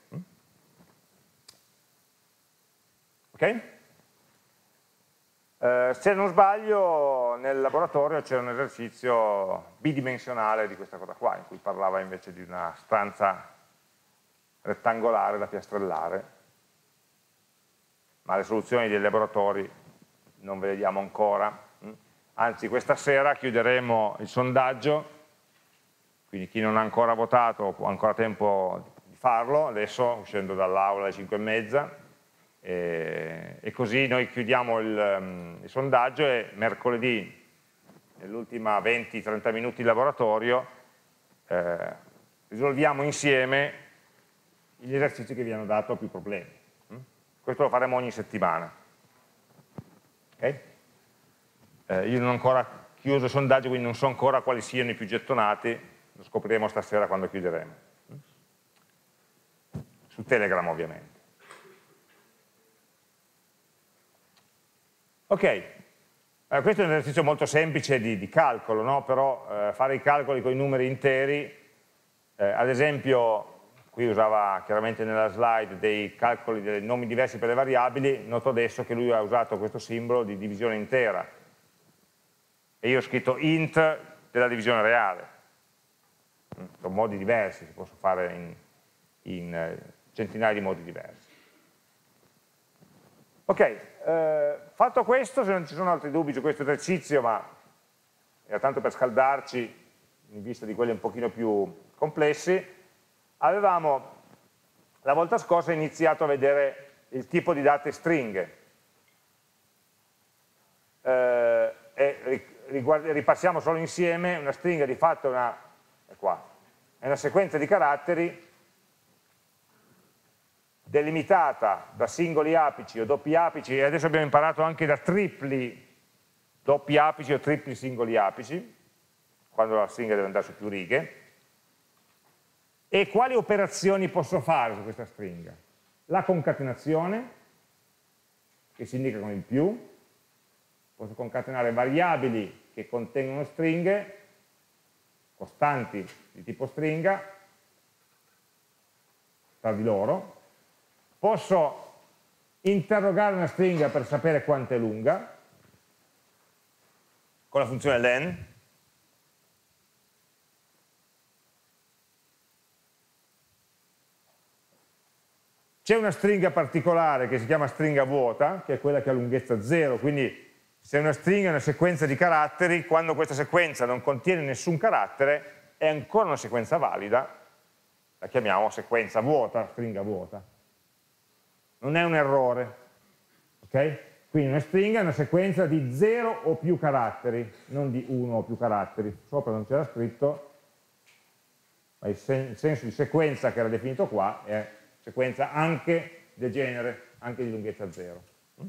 Ok? Eh, se non sbaglio nel laboratorio c'era un esercizio bidimensionale di questa cosa qua, in cui parlava invece di una stanza rettangolare da piastrellare, ma le soluzioni dei laboratori non ve le diamo ancora, anzi questa sera chiuderemo il sondaggio, quindi chi non ha ancora votato ha ancora tempo di farlo, adesso uscendo dall'aula alle cinque e mezza, E, e così noi chiudiamo il, um, il sondaggio e mercoledì, nell'ultima venti trenta minuti di laboratorio, eh, risolviamo insieme gli esercizi che vi hanno dato più problemi. Mm? Questo lo faremo ogni settimana. Okay? Eh, io non ho ancora chiuso il sondaggio, quindi non so ancora quali siano i più gettonati, lo scopriremo stasera quando chiuderemo. Mm? Su Telegram ovviamente. Ok, eh, questo è un esercizio molto semplice di, di calcolo, no? Però eh, fare i calcoli con i numeri interi, eh, ad esempio, qui usava chiaramente nella slide dei calcoli dei nomi diversi per le variabili, noto adesso che lui ha usato questo simbolo di divisione intera, e io ho scritto int della divisione reale. Sono modi diversi, si possono fare in, in eh, centinaia di modi diversi. Ok, eh, fatto questo, se non ci sono altri dubbi su questo esercizio, ma era tanto per scaldarci in vista di quelli un pochino più complessi, avevamo la volta scorsa iniziato a vedere il tipo di date stringhe. Eh, e ripassiamo solo insieme, una stringa di fatto è una, è qua, è una sequenza di caratteri delimitata da singoli apici o doppi apici, e adesso abbiamo imparato anche da tripli doppi apici o tripli singoli apici, quando la stringa deve andare su più righe. E quali operazioni posso fare su questa stringa? La concatenazione, che si indica con il più, posso concatenare variabili che contengono stringhe, costanti di tipo stringa, tra di loro. Posso interrogare una stringa per sapere quanto è lunga, con la funzione len. C'è una stringa particolare che si chiama stringa vuota, che è quella che ha lunghezza zero, quindi se una stringa è una sequenza di caratteri, quando questa sequenza non contiene nessun carattere, è ancora una sequenza valida, la chiamiamo sequenza vuota, stringa vuota. Non è un errore, ok? Quindi una stringa è una sequenza di zero o più caratteri, non di uno o più caratteri. Sopra non c'era scritto, ma il, sen il senso di sequenza che era definito qua è sequenza anche del genere, anche di lunghezza zero.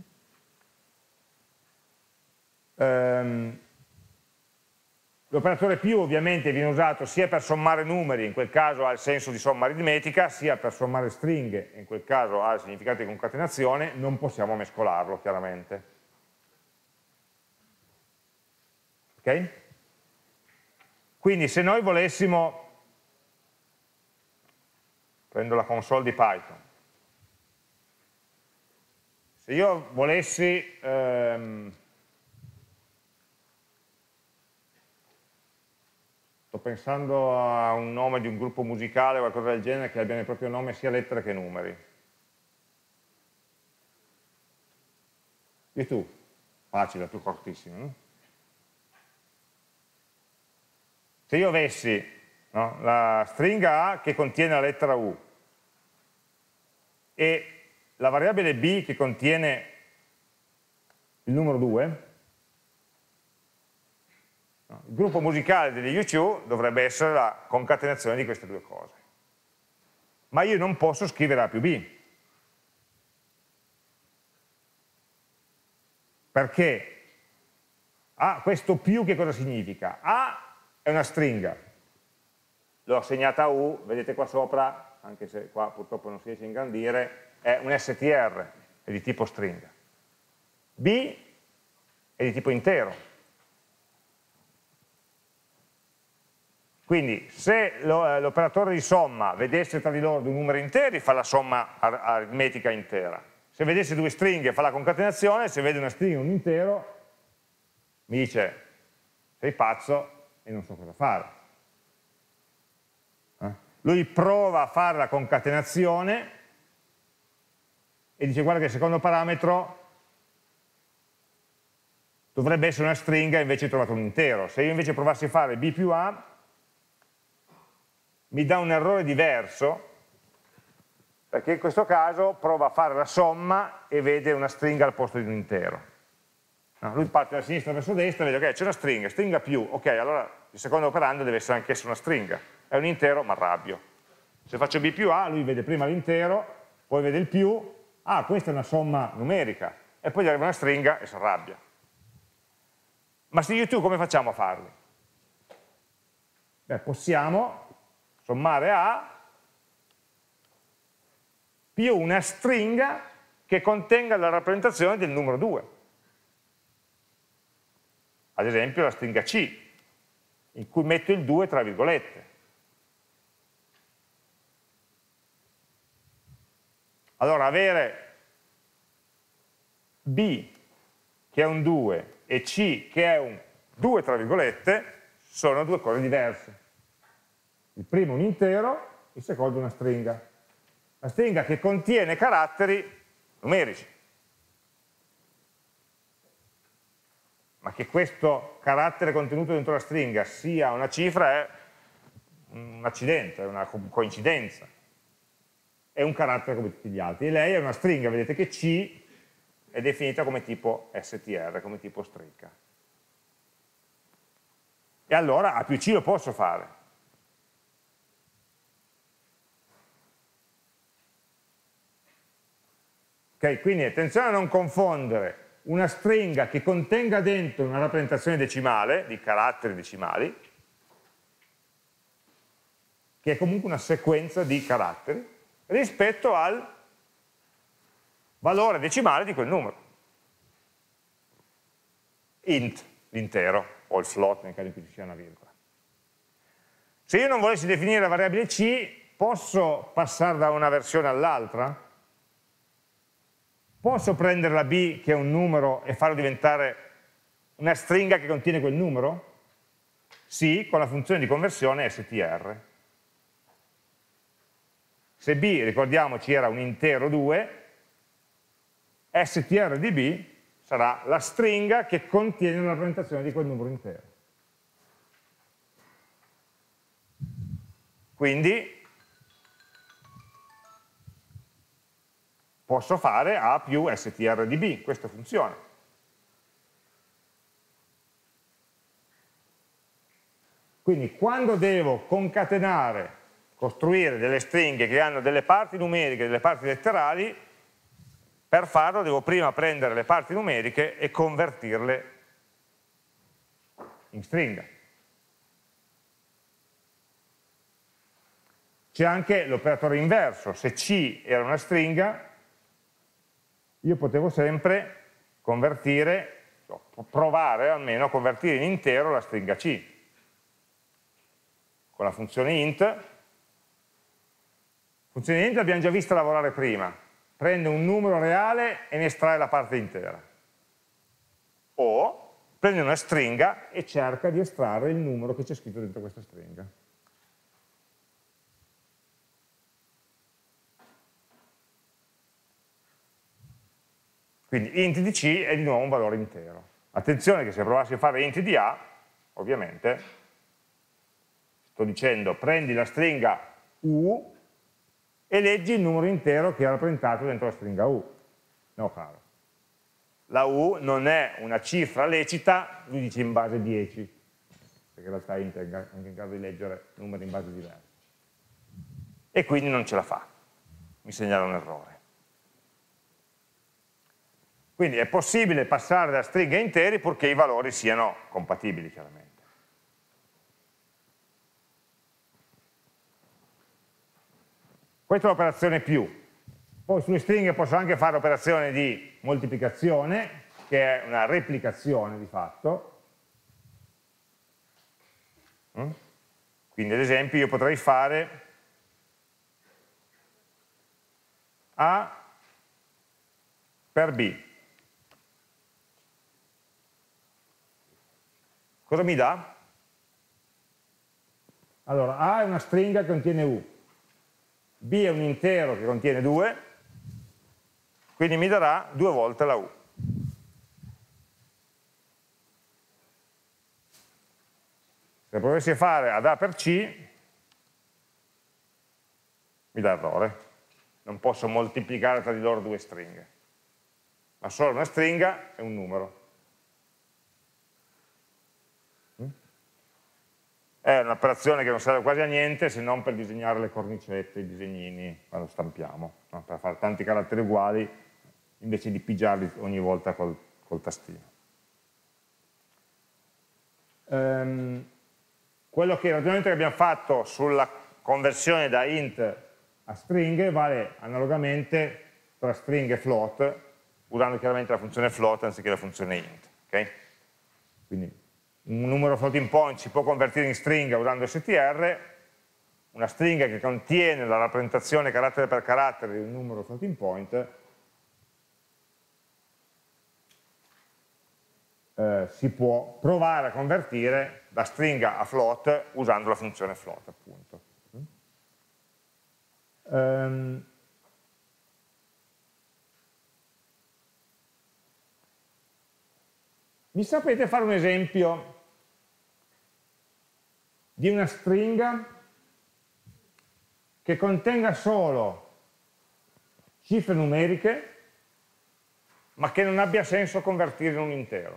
Um, L'operatore più ovviamente viene usato sia per sommare numeri, in quel caso ha il senso di somma aritmetica, sia per sommare stringhe, in quel caso ha il significato di concatenazione, non possiamo mescolarlo chiaramente. Ok? Quindi se noi volessimo, prendo la console di Python, se io volessi ehm, sto pensando a un nome di un gruppo musicale o qualcosa del genere che abbia nel proprio nome sia lettere che numeri. YouTube, facile, più cortissimo. No? Se io avessi, no, la stringa A che contiene la lettera U e la variabile B che contiene il numero due, il gruppo musicale degli U two dovrebbe essere la concatenazione di queste due cose. Ma io non posso scrivere A più B. Perché? A, questo più che cosa significa? A è una stringa. L'ho assegnata a U, vedete qua sopra, anche se qua purtroppo non si riesce a ingrandire, è un S T R, è di tipo stringa. B è di tipo intero. Quindi se l'operatore di somma vedesse tra di loro due numeri interi fa la somma ar aritmetica intera. Se vedesse due stringhe fa la concatenazione, se vede una stringa e un intero mi dice sei pazzo e non so cosa fare. Eh? Lui prova a fare la concatenazione e dice guarda che il secondo parametro dovrebbe essere una stringa e invece ho trovato un intero. Se io invece provassi a fare B più A mi dà un errore diverso, perché in questo caso prova a fare la somma e vede una stringa al posto di un intero. No, lui parte da sinistra verso destra e vede ok, c'è una stringa, stringa più, ok, allora il secondo operando deve essere anch'esso una stringa, è un intero ma arrabbio. Se faccio B più A, lui vede prima l'intero, poi vede il più, ah, questa è una somma numerica, e poi gli arriva una stringa e si arrabbia. Ma se io tu come facciamo a farli? Beh, possiamo sommare A più una stringa che contenga la rappresentazione del numero due. Ad esempio la stringa C, in cui metto il due tra virgolette. Allora avere B che è un due e C che è un due tra virgolette sono due cose diverse. Il primo un intero, il secondo una stringa. La stringa che contiene caratteri numerici. Ma che questo carattere contenuto dentro la stringa sia una cifra è un accidente, è una coincidenza. È un carattere come tutti gli altri. E lei è una stringa, vedete che C è definita come tipo S T R, come tipo stringa. E allora A più C lo posso fare. Okay, quindi attenzione a non confondere una stringa che contenga dentro una rappresentazione decimale, di caratteri decimali, che è comunque una sequenza di caratteri, rispetto al valore decimale di quel numero. Int, l'intero, o il float nel caso in cui ci sia una virgola. Se io non volessi definire la variabile C, posso passare da una versione all'altra? Posso prendere la B, che è un numero, e farlo diventare una stringa che contiene quel numero? Sì, con la funzione di conversione S T R. Se B, ricordiamoci, era un intero due, str di B sarà la stringa che contiene la rappresentazione di quel numero intero. Quindi posso fare A più str di B, questo funziona. Quindi quando devo concatenare, costruire delle stringhe che hanno delle parti numeriche e delle parti letterali, per farlo devo prima prendere le parti numeriche e convertirle in stringa. C'è anche l'operatore inverso, se C era una stringa, io potevo sempre convertire, provare almeno a convertire in intero la stringa C. Con la funzione int, la funzione int l'abbiamo già vista lavorare prima, prende un numero reale e ne estrae la parte intera. O prende una stringa e cerca di estrarre il numero che c'è scritto dentro questa stringa. Quindi int di C è di nuovo un valore intero. Attenzione che se provassi a fare int di A, ovviamente, sto dicendo prendi la stringa U e leggi il numero intero che è rappresentato dentro la stringa U. No, caro. La U non è una cifra lecita, lui dice in base dieci, perché in realtà int è anche in grado di leggere numeri in base diversi. E quindi non ce la fa, mi segnala un errore. Quindi è possibile passare da stringhe a interi purché i valori siano compatibili, chiaramente. Questa è l'operazione più. Poi sulle stringhe posso anche fare operazione di moltiplicazione, che è una replicazione di fatto. Quindi ad esempio io potrei fare A per B. Cosa mi dà? Allora, A è una stringa che contiene U, B è un intero che contiene due, quindi mi darà due volte la U. Se provessi a fare ad A per C, mi dà errore. Non posso moltiplicare tra di loro due stringhe, ma solo una stringa e un numero. È un'operazione che non serve quasi a niente se non per disegnare le cornicette, i disegnini quando stampiamo, no? Per fare tanti caratteri uguali invece di pigiarli ogni volta col, col tastino. Um, quello che il ragionamento che abbiamo fatto sulla conversione da int a stringhe vale analogamente tra stringhe e float, usando chiaramente la funzione float anziché la funzione int. Okay? Quindi un numero floating point si può convertire in stringa usando str, una stringa che contiene la rappresentazione carattere per carattere di un numero floating point eh, si può provare a convertire da stringa a float usando la funzione float, appunto. Um, Mi sapete fare un esempio di una stringa che contenga solo cifre numeriche, ma che non abbia senso convertire in un intero?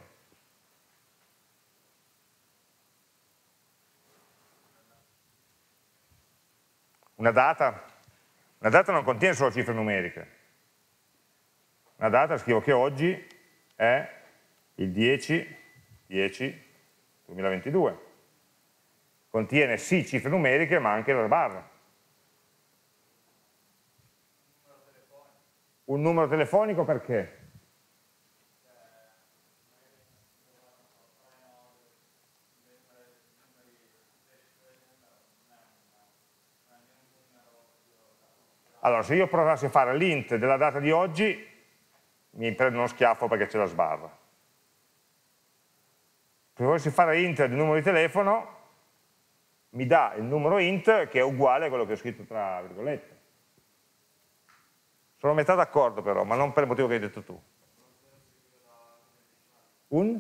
Una data? Una data non contiene solo cifre numeriche. Una data, scrivo che oggi è il dieci dieci duemilaventidue. Contiene sì cifre numeriche, ma anche la barra. Un numero telefonico perché? Allora, se io provassi a fare l'int della data di oggi, mi prendo uno schiaffo perché c'è la sbarra. Se volessi fare int del numero di telefono, mi dà il numero int che è uguale a quello che ho scritto tra virgolette. Sono a metà d'accordo però, ma non per il motivo che hai detto tu. Un?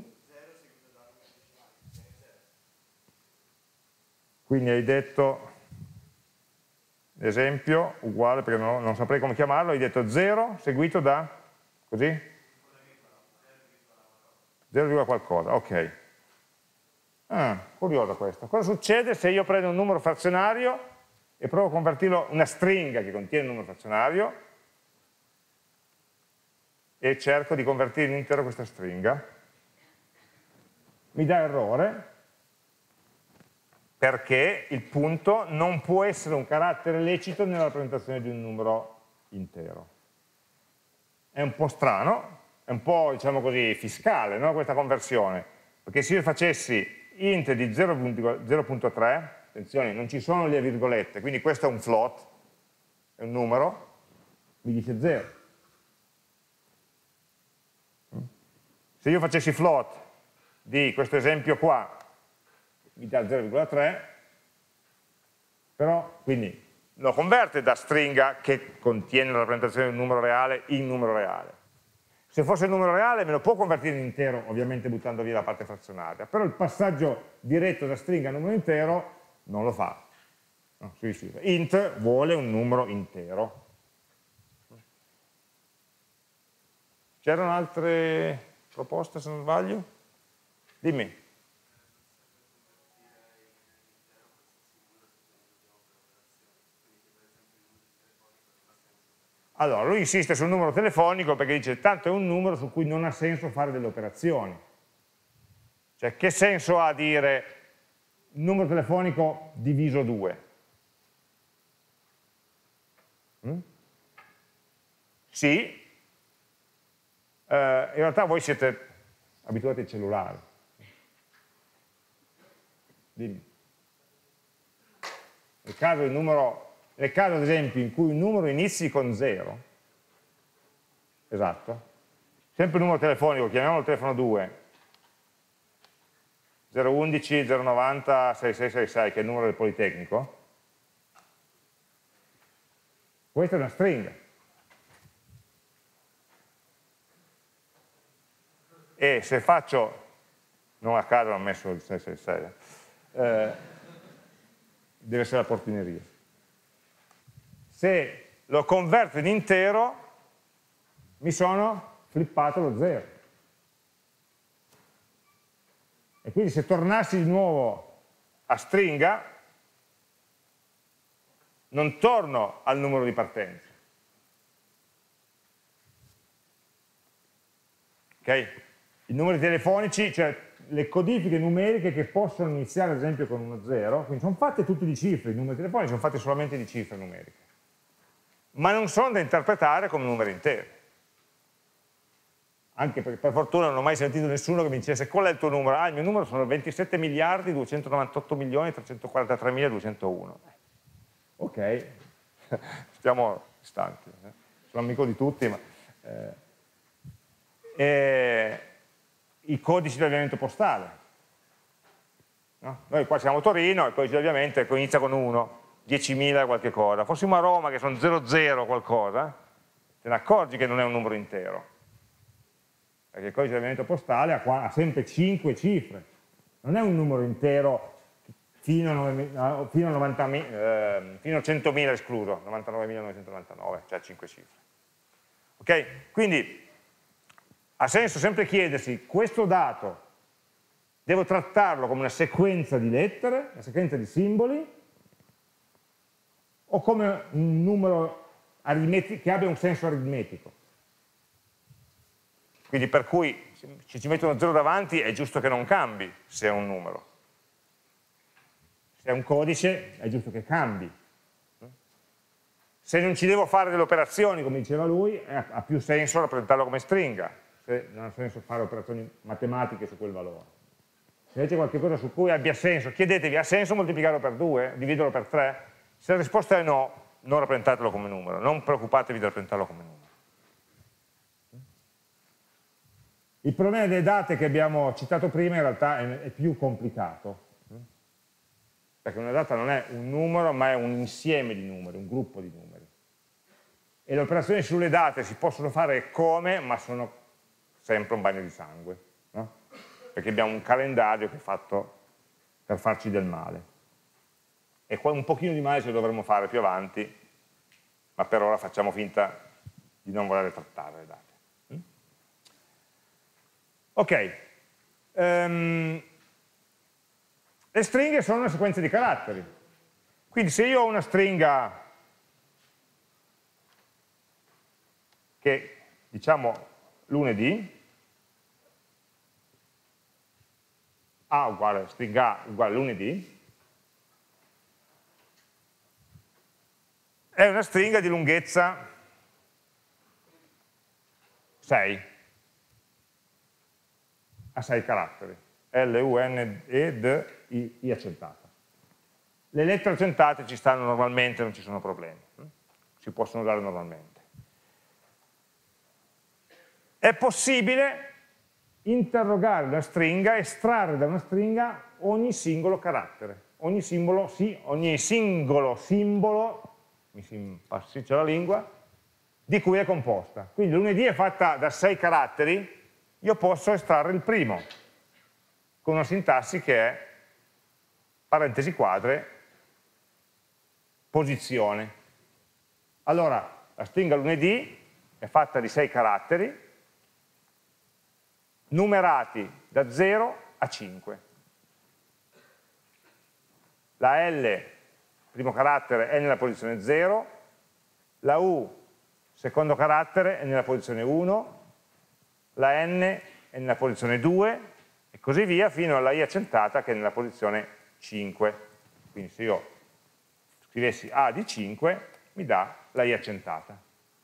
Quindi hai detto, esempio, uguale, perché non, non saprei come chiamarlo, hai detto zero seguito da, così? zero, qualcosa, ok. Ah, curiosa questa. Cosa succede se io prendo un numero frazionario e provo a convertirlo in una stringa che contiene un numero frazionario e cerco di convertire in intero questa stringa? Mi dà errore, perché il punto non può essere un carattere lecito nella rappresentazione di un numero intero. È un po' strano, è un po', diciamo così, fiscale, no? Questa conversione, perché se io facessi int di zero virgola tre, attenzione, non ci sono le virgolette, quindi questo è un float, è un numero, mi dice zero. Se io facessi float di questo esempio qua, mi dà zero virgola tre, però quindi lo converte da stringa che contiene la rappresentazione di un numero reale in numero reale. Se fosse il numero reale me lo può convertire in intero, ovviamente buttando via la parte frazionaria, però il passaggio diretto da stringa a numero intero non lo fa. No, si rifiuta. Int vuole un numero intero. C'erano altre proposte se non sbaglio? Dimmi. Allora, lui insiste sul numero telefonico perché dice tanto è un numero su cui non ha senso fare delle operazioni. Cioè, che senso ha dire numero telefonico diviso due? Mm? Sì, eh, in realtà voi siete abituati ai cellulari. Dimmi. Nel caso, il numero, nel caso ad esempio in cui un numero inizi con zero, esatto, sempre il numero telefonico, chiamiamolo telefono due, zero undici zero novanta sei sei sei sei, che è il numero del Politecnico, questa è una stringa. E se faccio, non a caso ho messo il sei sei sei, eh, deve essere la portineria. Se lo converto in intero, mi sono flippato lo zero. E quindi se tornassi di nuovo a stringa, non torno al numero di partenza. Ok? I numeri telefonici, cioè le codifiche numeriche che possono iniziare ad esempio con uno zero, quindi sono fatte tutte di cifre, i numeri telefonici sono fatti solamente di cifre numeriche, ma non sono da interpretare come numeri interi. Anche perché per fortuna non ho mai sentito nessuno che mi dicesse qual è il tuo numero? Ah, il mio numero sono ventisette miliardi duecentonovantotto milioni trecentoquarantatré mila duecentouno. Ok, stiamo distanti, eh? Sono amico di tutti, ma... Eh, e i codici di avviamento postale. No? Noi qua siamo a Torino, il codice di avviamento inizia con uno, diecimila qualche cosa. Fossimo a Roma che sono zero zero qualcosa, te ne accorgi che non è un numero intero. Perché il codice di avviamento postale ha, qua, ha sempre cinque cifre. Non è un numero intero fino a, fino a, novanta, eh, fino a centomila escluso, novantanovemilanovecentonovantanove, cioè cinque cifre. Ok? Quindi ha senso sempre chiedersi, questo dato devo trattarlo come una sequenza di lettere, una sequenza di simboli, o come un numero che abbia un senso aritmetico. Quindi per cui se ci metto uno zero davanti è giusto che non cambi se è un numero. Se è un codice è giusto che cambi. Se non ci devo fare delle operazioni, come diceva lui, ha più senso rappresentarlo come stringa. Se non ha senso fare operazioni matematiche su quel valore. Se invece qualche cosa su cui abbia senso, chiedetevi, ha senso moltiplicarlo per due, dividerlo per tre? Se la risposta è no, non rappresentatelo come numero, non preoccupatevi di rappresentarlo come numero. Il problema delle date che abbiamo citato prima in realtà è, è più complicato, perché una data non è un numero, ma è un insieme di numeri, un gruppo di numeri. e le operazioni sulle date si possono fare come, ma sono sempre un bagno di sangue, no? Perché abbiamo un calendario che è fatto per farci del male. E qua un pochino di male ce lo dovremmo fare più avanti, ma per ora facciamo finta di non voler trattare le date. Mm? Ok, um, le stringhe sono una sequenza di caratteri. Quindi se io ho una stringa che, diciamo, lunedì, A uguale, stringa A uguale lunedì, è una stringa di lunghezza sei, a sei caratteri, L, U, N, E, D, I, I accentata. Le lettere accentate ci stanno normalmente, non ci sono problemi, si possono usare normalmente. È possibile interrogare la stringa, estrarre da una stringa ogni singolo carattere, ogni, simbolo, sì, ogni singolo simbolo, mi si impasticcia la lingua, di cui è composta. Quindi lunedì è fatta da sei caratteri, io posso estrarre il primo, con una sintassi che è parentesi quadre, posizione. Allora, la stringa lunedì è fatta di sei caratteri, numerati da zero a cinque. La L, primo carattere, è nella posizione zero, la U, secondo carattere, è nella posizione uno, la N è nella posizione due, e così via, fino alla I accentata che è nella posizione cinque. Quindi se io scrivessi A di cinque, mi dà la I accentata.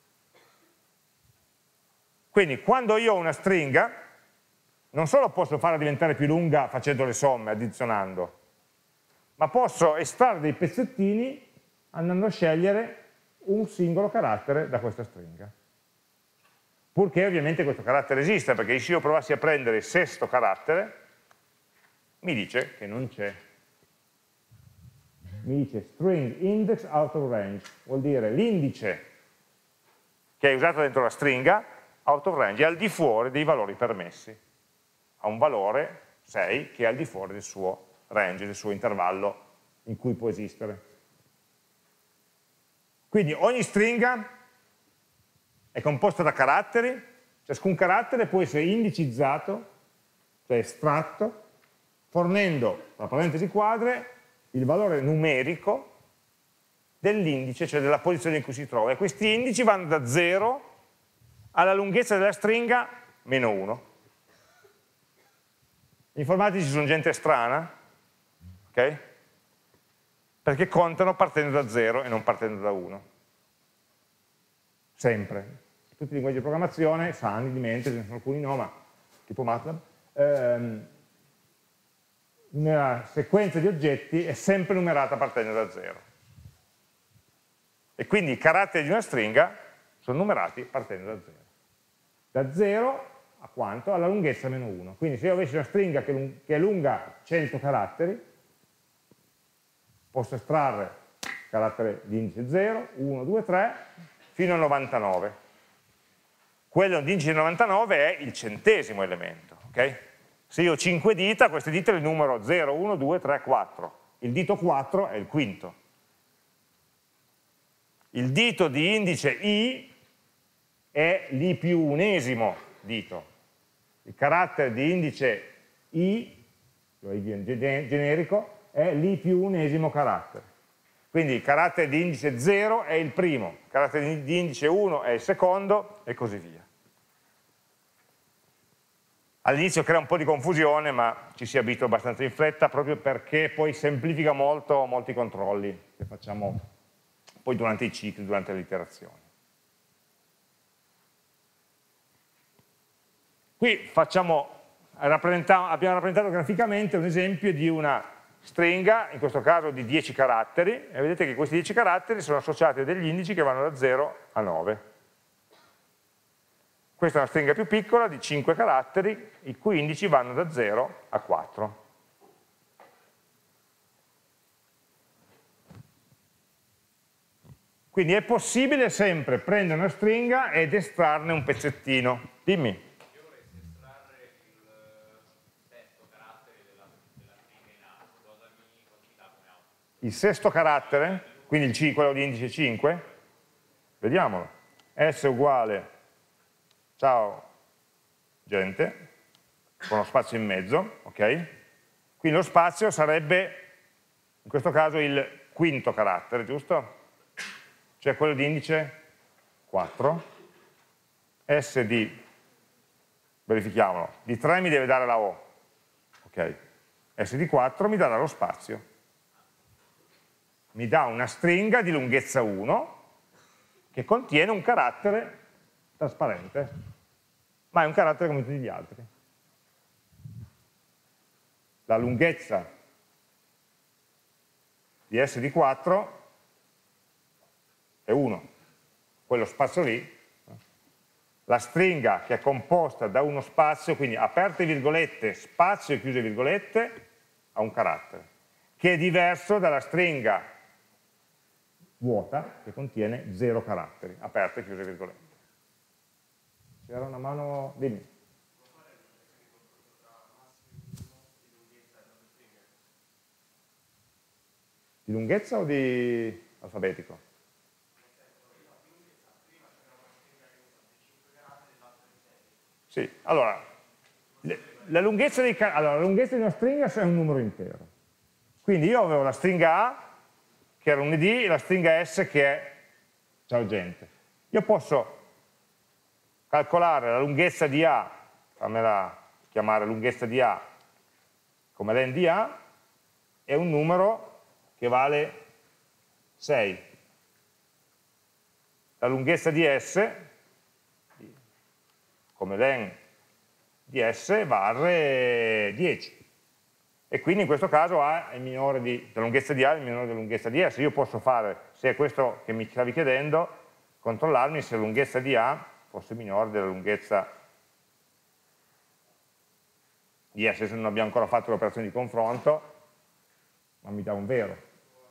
Quindi quando io ho una stringa, non solo posso farla diventare più lunga facendo le somme, addizionando, ma posso estrarre dei pezzettini andando a scegliere un singolo carattere da questa stringa. Purché ovviamente questo carattere esista, perché se io provassi a prendere il sesto carattere, mi dice che non c'è. Mi dice string index out of range, vuol dire l'indice che è usato dentro la stringa, out of range, è al di fuori dei valori permessi. Ha un valore sei che è al di fuori del suo range, del suo intervallo in cui può esistere. Quindi ogni stringa è composta da caratteri, ciascun carattere può essere indicizzato, cioè estratto, fornendo, tra parentesi quadre, il valore numerico dell'indice, cioè della posizione in cui si trova. E questi indici vanno da zero alla lunghezza della stringa meno uno. Gli informatici sono gente strana, ok? Perché contano partendo da zero e non partendo da uno. Sempre. Tutti i linguaggi di programmazione sani di mente, ce ne sono alcuni no, ma tipo MATLAB, ehm, una sequenza di oggetti è sempre numerata partendo da zero. E quindi i caratteri di una stringa sono numerati partendo da zero. Da zero a quanto? Alla lunghezza meno uno. Quindi se io avessi una stringa che è lunga cento caratteri, posso estrarre carattere di indice zero, uno, due, tre, fino a novantanove. Quello di indice novantanove è il centesimo elemento. Okay? Se io ho cinque dita, queste dita le numero zero, uno, due, tre, quattro. Il dito quattro è il quinto. Il dito di indice I è l'i più unesimo dito. Il carattere di indice I, generico, è l'i più unesimo carattere. Quindi il carattere di indice zero è il primo, il carattere di indice uno è il secondo e così via. All'inizio crea un po' di confusione, ma ci si abitua abbastanza in fretta proprio perché poi semplifica molto molti controlli che facciamo poi durante i cicli, durante le iterazioni. Qui facciamo, abbiamo rappresentato graficamente un esempio di una stringa, in questo caso di dieci caratteri, e vedete che questi dieci caratteri sono associati a degli indici che vanno da zero a nove. Questa è una stringa più piccola di cinque caratteri, i cui indici vanno da zero a quattro. Quindi è possibile sempre prendere una stringa ed estrarne un pezzettino. Dimmi. Io vorrei estrarre il sesto carattere della, della stringa in A, cosa mi quantità come output? Il sesto carattere, quindi il C, quello di indice cinque, vediamolo. S uguale, ciao gente, con lo spazio in mezzo, ok? Quindi lo spazio sarebbe, in questo caso, il quinto carattere, giusto? Cioè quello di indice quattro, S di, verifichiamolo, di tre mi deve dare la O, ok? S di quattro mi darà lo spazio. Mi dà una stringa di lunghezza uno che contiene un carattere trasparente, ma è un carattere come tutti gli altri. La lunghezza di S di quattro è uno, quello spazio lì, la stringa che è composta da uno spazio, quindi aperte virgolette, spazio e chiuse virgolette, ha un carattere, che è diverso dalla stringa vuota che contiene zero caratteri, aperte e chiuse virgolette. C'era una mano, dimmi. Di lunghezza o di alfabetico? Sì, allora, la lunghezza, dei, allora, la lunghezza di una stringa è un numero intero. Quindi io avevo la stringa A, che era un id, e la stringa S che è ciao gente. Io posso calcolare la lunghezza di A, fammela chiamare lunghezza di A come len di A, è un numero che vale sei. La lunghezza di S, come len di S, vale dieci. E quindi in questo caso A è minore di, la lunghezza di A è minore della lunghezza di S. Io posso fare, se è questo che mi stavi chiedendo, controllarmi se la lunghezza di A fosse minore della lunghezza di S. Se non abbiamo ancora fatto l'operazione di confronto, ma mi dà un vero.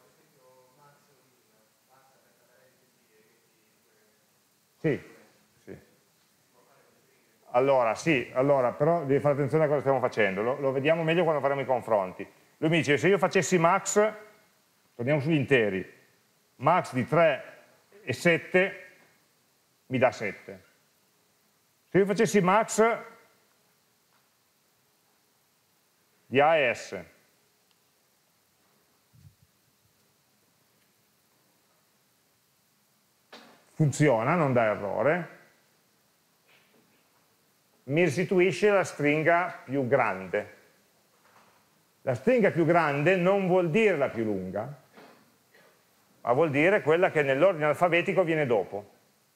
Sì, sì. Allora, sì, allora, però devi fare attenzione a cosa stiamo facendo, lo, lo vediamo meglio quando faremo i confronti. Lui mi dice, se io facessi max, torniamo sugli interi, max di tre e sette mi dà sette. Se io facessi max di A e S, funziona, non dà errore, mi restituisce la stringa più grande. La stringa più grande non vuol dire la più lunga, ma vuol dire quella che nell'ordine alfabetico viene dopo.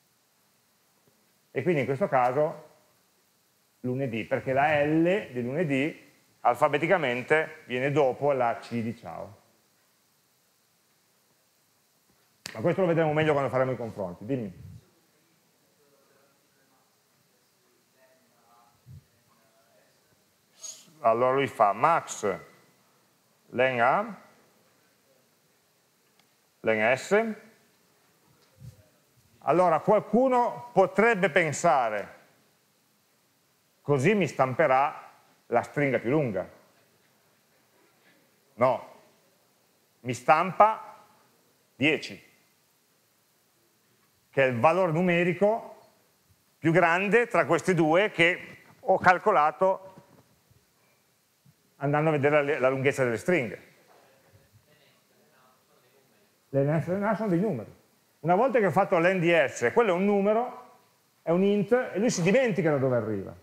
E quindi in questo caso lunedì, perché la L di lunedì alfabeticamente viene dopo la C di ciao. Ma questo lo vedremo meglio quando faremo i confronti. Dimmi. Allora lui fa max len A, len S. Allora qualcuno potrebbe pensare, così mi stamperà la stringa più lunga. No, mi stampa dieci, che è il valore numerico più grande tra questi due che ho calcolato andando a vedere la lunghezza delle stringhe. Le len S e len A sono dei numeri. Una volta che ho fatto len di S, quello è un numero, è un int, e lui si dimentica da dove arriva.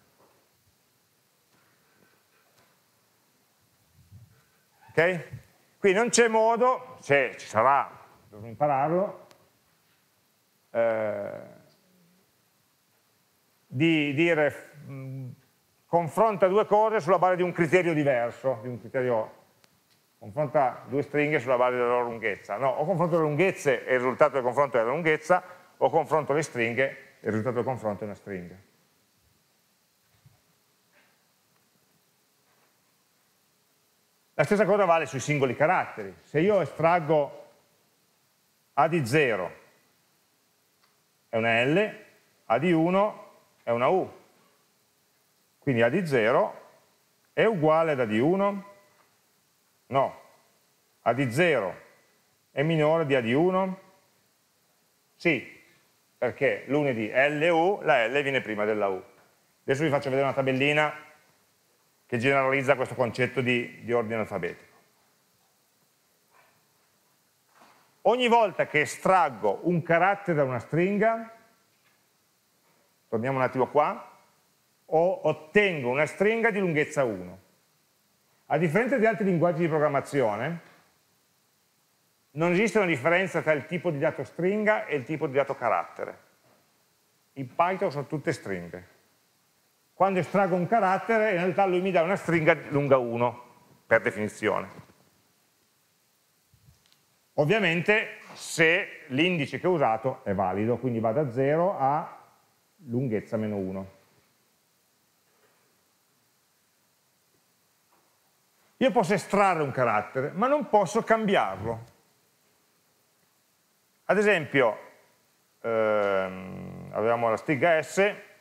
Ok? Quindi non c'è modo, se ci sarà, dovrò impararlo, eh, di dire mh, confronta due cose sulla base di un criterio diverso, di un criterio, confronta due stringhe sulla base della loro lunghezza. No, o confronto le lunghezze e il risultato del confronto è la lunghezza, o confronto le stringhe e il risultato del confronto è una stringa. La stessa cosa vale sui singoli caratteri. Se io estraggo A di zero è una L, A di uno è una U. Quindi A di zero è uguale ad A di uno? No. A di zero è minore di A di uno? Sì, perché l'unity L U, la L viene prima della U. Adesso vi faccio vedere una tabellina che generalizza questo concetto di, di ordine alfabetico. Ogni volta che estraggo un carattere da una stringa, torniamo un attimo qua, o ottengo una stringa di lunghezza uno. A differenza di altri linguaggi di programmazione, non esiste una differenza tra il tipo di dato stringa e il tipo di dato carattere. In Python sono tutte stringhe. Quando estraggo un carattere, in realtà lui mi dà una stringa lunga uno, per definizione. Ovviamente se l'indice che ho usato è valido, quindi va da zero a lunghezza meno uno. Io posso estrarre un carattere, ma non posso cambiarlo. Ad esempio, ehm, avevamo la stringa S,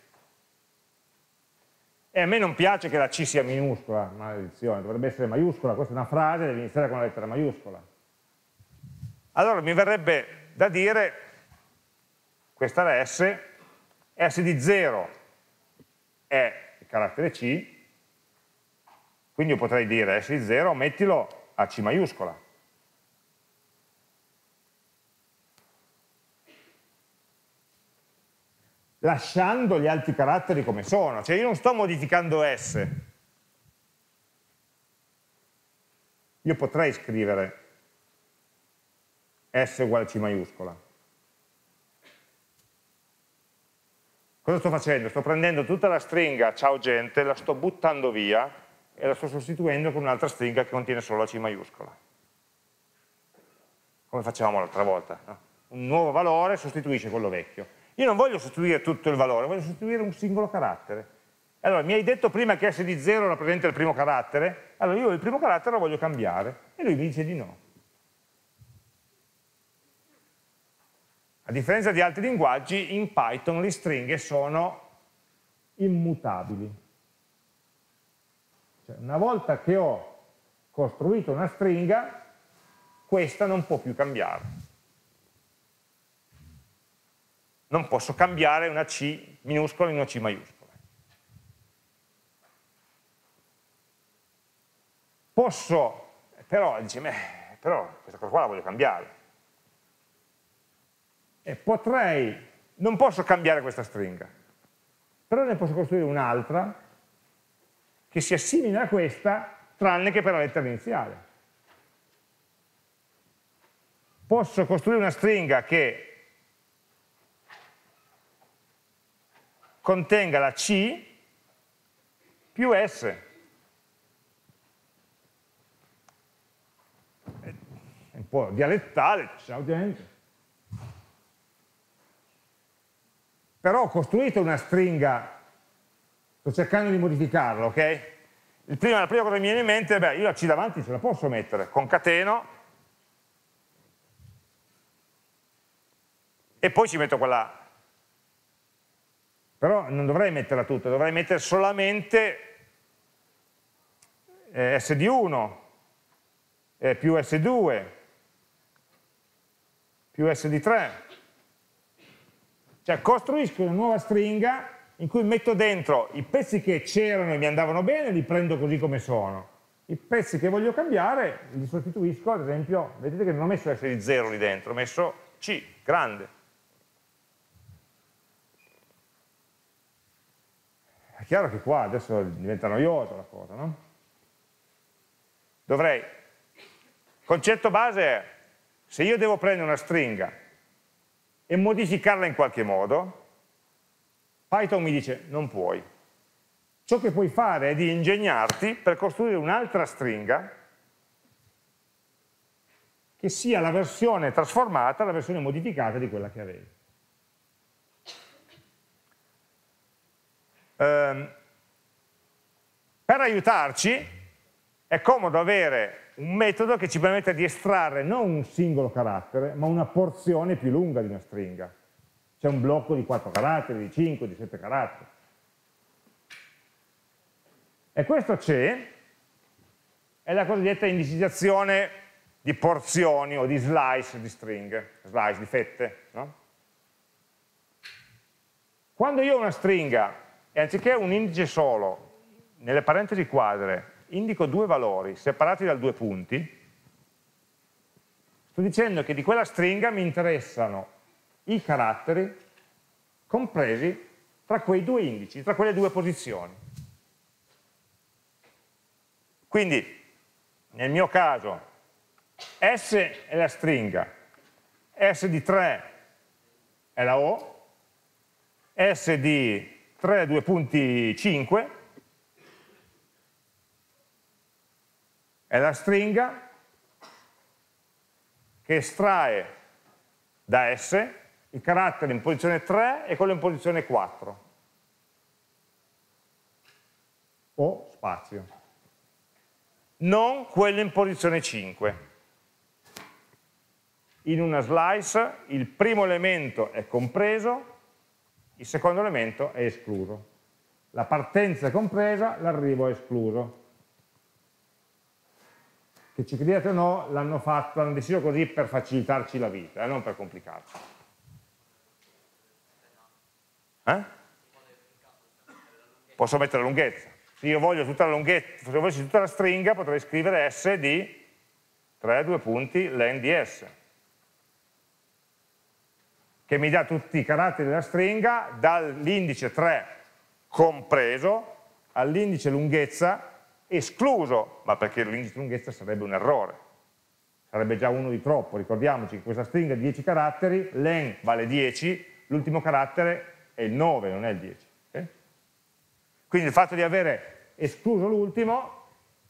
e a me non piace che la C sia minuscola, maledizione, dovrebbe essere maiuscola, questa è una frase, deve iniziare con una lettera maiuscola. Allora mi verrebbe da dire, questa è la S, S di zero è il carattere C, quindi io potrei dire S di zero, mettilo a C maiuscola. Lasciando gli altri caratteri come sono, cioè io non sto modificando S. Io potrei scrivere S uguale C maiuscola. Cosa sto facendo? Sto prendendo tutta la stringa ciao gente, la sto buttando via e la sto sostituendo con un'altra stringa che contiene solo la C maiuscola. Come facevamo l'altra volta, no? Un nuovo valore sostituisce quello vecchio. Io non voglio sostituire tutto il valore, voglio sostituire un singolo carattere. Allora, mi hai detto prima che S di zero rappresenta il primo carattere, allora io il primo carattere lo voglio cambiare, e lui mi dice di no. A differenza di altri linguaggi, in Python le stringhe sono immutabili. Cioè, una volta che ho costruito una stringa, questa non può più cambiare. Non posso cambiare una C minuscola in una C maiuscola. Posso, però, dice, beh, però questa cosa qua la voglio cambiare. E potrei, non posso cambiare questa stringa, però ne posso costruire un'altra che sia simile a questa, tranne che per la lettera iniziale. Posso costruire una stringa che contenga la C più S. È un po' dialettale, ciao gente. Però ho costruito una stringa, sto cercando di modificarla, ok? Il prima, la prima cosa che mi viene in mente è, beh, io la C davanti ce la posso mettere, concateno, e poi ci metto quella. Però non dovrei metterla tutta, dovrei mettere solamente eh, S di uno, eh, più S due, più S di tre. Cioè costruisco una nuova stringa in cui metto dentro i pezzi che c'erano e mi andavano bene, li prendo così come sono. I pezzi che voglio cambiare li sostituisco, ad esempio, vedete che non ho messo S di zero lì dentro, ho messo C, grande. È chiaro che qua adesso diventa noiosa la cosa, no? Dovrei, il concetto base è, se io devo prendere una stringa e modificarla in qualche modo, Python mi dice non puoi. Ciò che puoi fare è di ingegnarti per costruire un'altra stringa che sia la versione trasformata, la versione modificata di quella che avevi. Um, per aiutarci è comodo avere un metodo che ci permette di estrarre non un singolo carattere, ma una porzione più lunga di una stringa. c'è un blocco di quattro caratteri, di cinque, di sette caratteri. E questo c'è, è la cosiddetta indicizzazione di porzioni o di slice di stringhe, slice di fette, no? Quando io ho una stringa e anziché un indice solo, nelle parentesi quadre, indico due valori separati da due punti, sto dicendo che di quella stringa mi interessano i caratteri compresi tra quei due indici, tra quelle due posizioni. Quindi, nel mio caso, S è la stringa, S di tre è la O, S di tre, due punti cinque è la stringa che estrae da S il carattere in posizione tre e quello in posizione quattro, o spazio, non quello in posizione cinque. In una slice il primo elemento è compreso, il secondo elemento è escluso. La partenza è compresa, l'arrivo è escluso. Che ci crediate o no, l'hanno fatto, hanno deciso così per facilitarci la vita, eh, non per complicarci. Eh? Posso mettere la lunghezza. Se io voglio tutta la lunghezza, se volessi tutta la stringa, potrei scrivere S di tre, due punti, len di S, che mi dà tutti i caratteri della stringa dall'indice tre compreso all'indice lunghezza escluso, ma perché l'indice lunghezza sarebbe un errore, sarebbe già uno di troppo. Ricordiamoci che questa stringa ha dieci caratteri, len vale dieci, l'ultimo carattere è il nove, non è il dieci. Okay? Quindi il fatto di avere escluso l'ultimo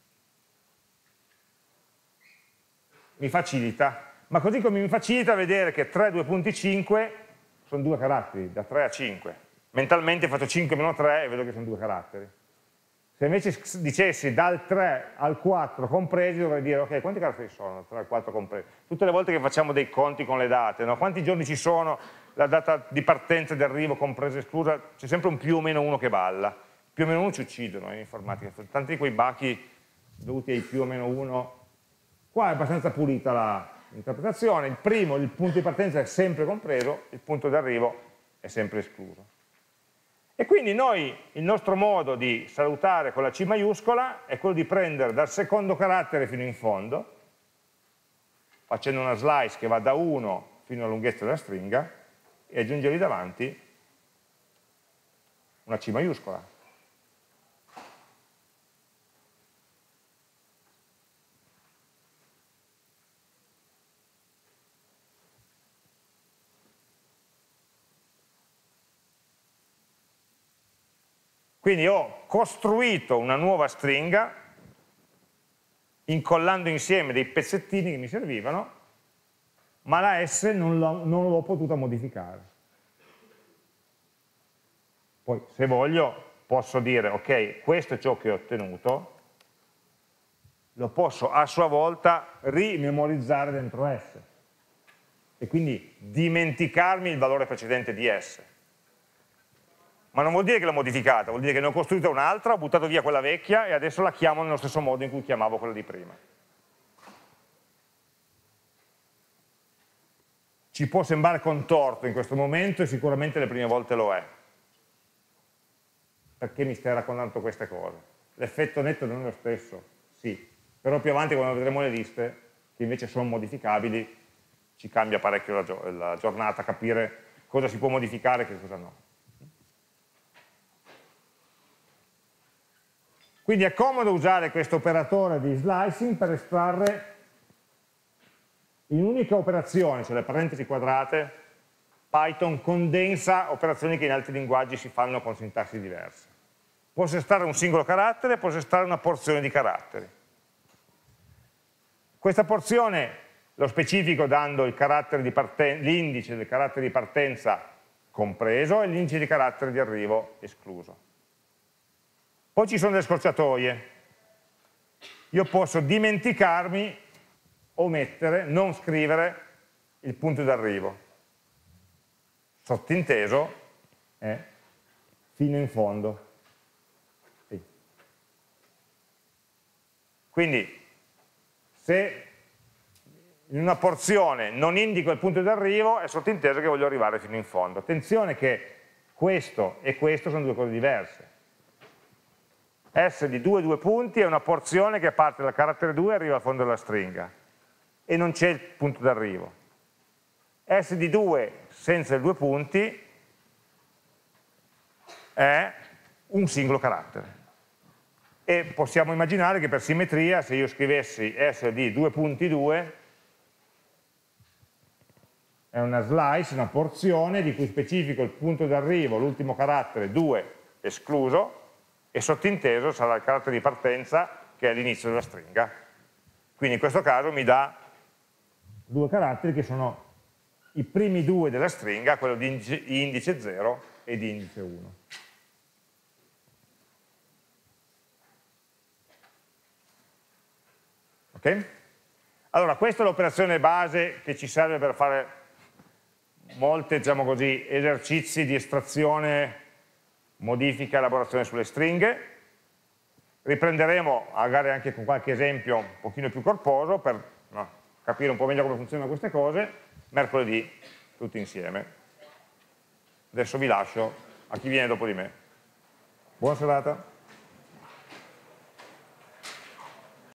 mi facilita. Ma così come mi facilita vedere che tre, due punti cinque sono due caratteri, da tre a cinque. Mentalmente faccio cinque meno tre e vedo che sono due caratteri. Se invece dicessi dal tre al quattro compresi, dovrei dire, ok, quanti caratteri sono? tre al quattro compresi. Tutte le volte che facciamo dei conti con le date, no? Quanti giorni ci sono, la data di partenza e di arrivo compresa e esclusa, c'è sempre un più o meno uno che balla. Più o meno uno ci uccidono in informatica. Tanti di quei bachi dovuti ai più o meno uno. Qua è abbastanza pulita l'interpretazione, il primo, il punto di partenza è sempre compreso, il punto di arrivo è sempre escluso. E quindi noi, il nostro modo di salutare con la C maiuscola è quello di prendere dal secondo carattere fino in fondo, facendo una slice che va da uno fino alla lunghezza della stringa, e aggiungergli davanti una C maiuscola. Quindi ho costruito una nuova stringa incollando insieme dei pezzettini che mi servivano, ma la S non l'ho potuta modificare. Poi se voglio posso dire, ok, questo è ciò che ho ottenuto, lo posso a sua volta rimemorizzare dentro S e quindi dimenticarmi il valore precedente di S. Ma non vuol dire che l'ho modificata, vuol dire che ne ho costruita un'altra, ho buttato via quella vecchia e adesso la chiamo nello stesso modo in cui chiamavo quella di prima. Ci può sembrare contorto in questo momento e sicuramente le prime volte lo è. Perché mi stai raccontando queste cose? L'effetto netto non è lo stesso, sì, però più avanti quando vedremo le liste, che invece sono modificabili, ci cambia parecchio la, gio la giornata, capire cosa si può modificare e che cosa no. Quindi è comodo usare questo operatore di slicing per estrarre in un'unica operazione, cioè le parentesi quadrate. Python condensa operazioni che in altri linguaggi si fanno con sintassi diverse. Posso estrarre un singolo carattere, posso estrarre una porzione di caratteri. Questa porzione lo specifico dando l'indice del carattere di partenza compreso e l'indice di carattere di arrivo escluso. Poi ci sono delle scorciatoie. Io posso dimenticarmi, omettere, non scrivere il punto d'arrivo. sottinteso è fino in fondo. Sì. Quindi se in una porzione non indico il punto di arrivo, è sottinteso che voglio arrivare fino in fondo. Attenzione che questo e questo sono due cose diverse. S di due, due punti è una porzione che parte dal carattere due e arriva al fondo della stringa, e non c'è il punto d'arrivo. S di due senza i due punti è un singolo carattere. E possiamo immaginare che per simmetria, se io scrivessi S di due punti due, è una slice, una porzione di cui specifico il punto d'arrivo, l'ultimo carattere due escluso, e sottinteso sarà il carattere di partenza che è l'inizio della stringa. Quindi in questo caso mi dà due caratteri che sono i primi due della stringa, quello di indice zero e di indice uno. Ok? Allora, questa è l'operazione base che ci serve per fare molti, diciamo così, esercizi di estrazione, modifica, elaborazione sulle stringhe. Riprenderemo magari anche con qualche esempio un pochino più corposo per no, capire un po' meglio come funzionano queste cose, mercoledì tutti insieme. Adesso vi lascio a chi viene dopo di me. Buona serata.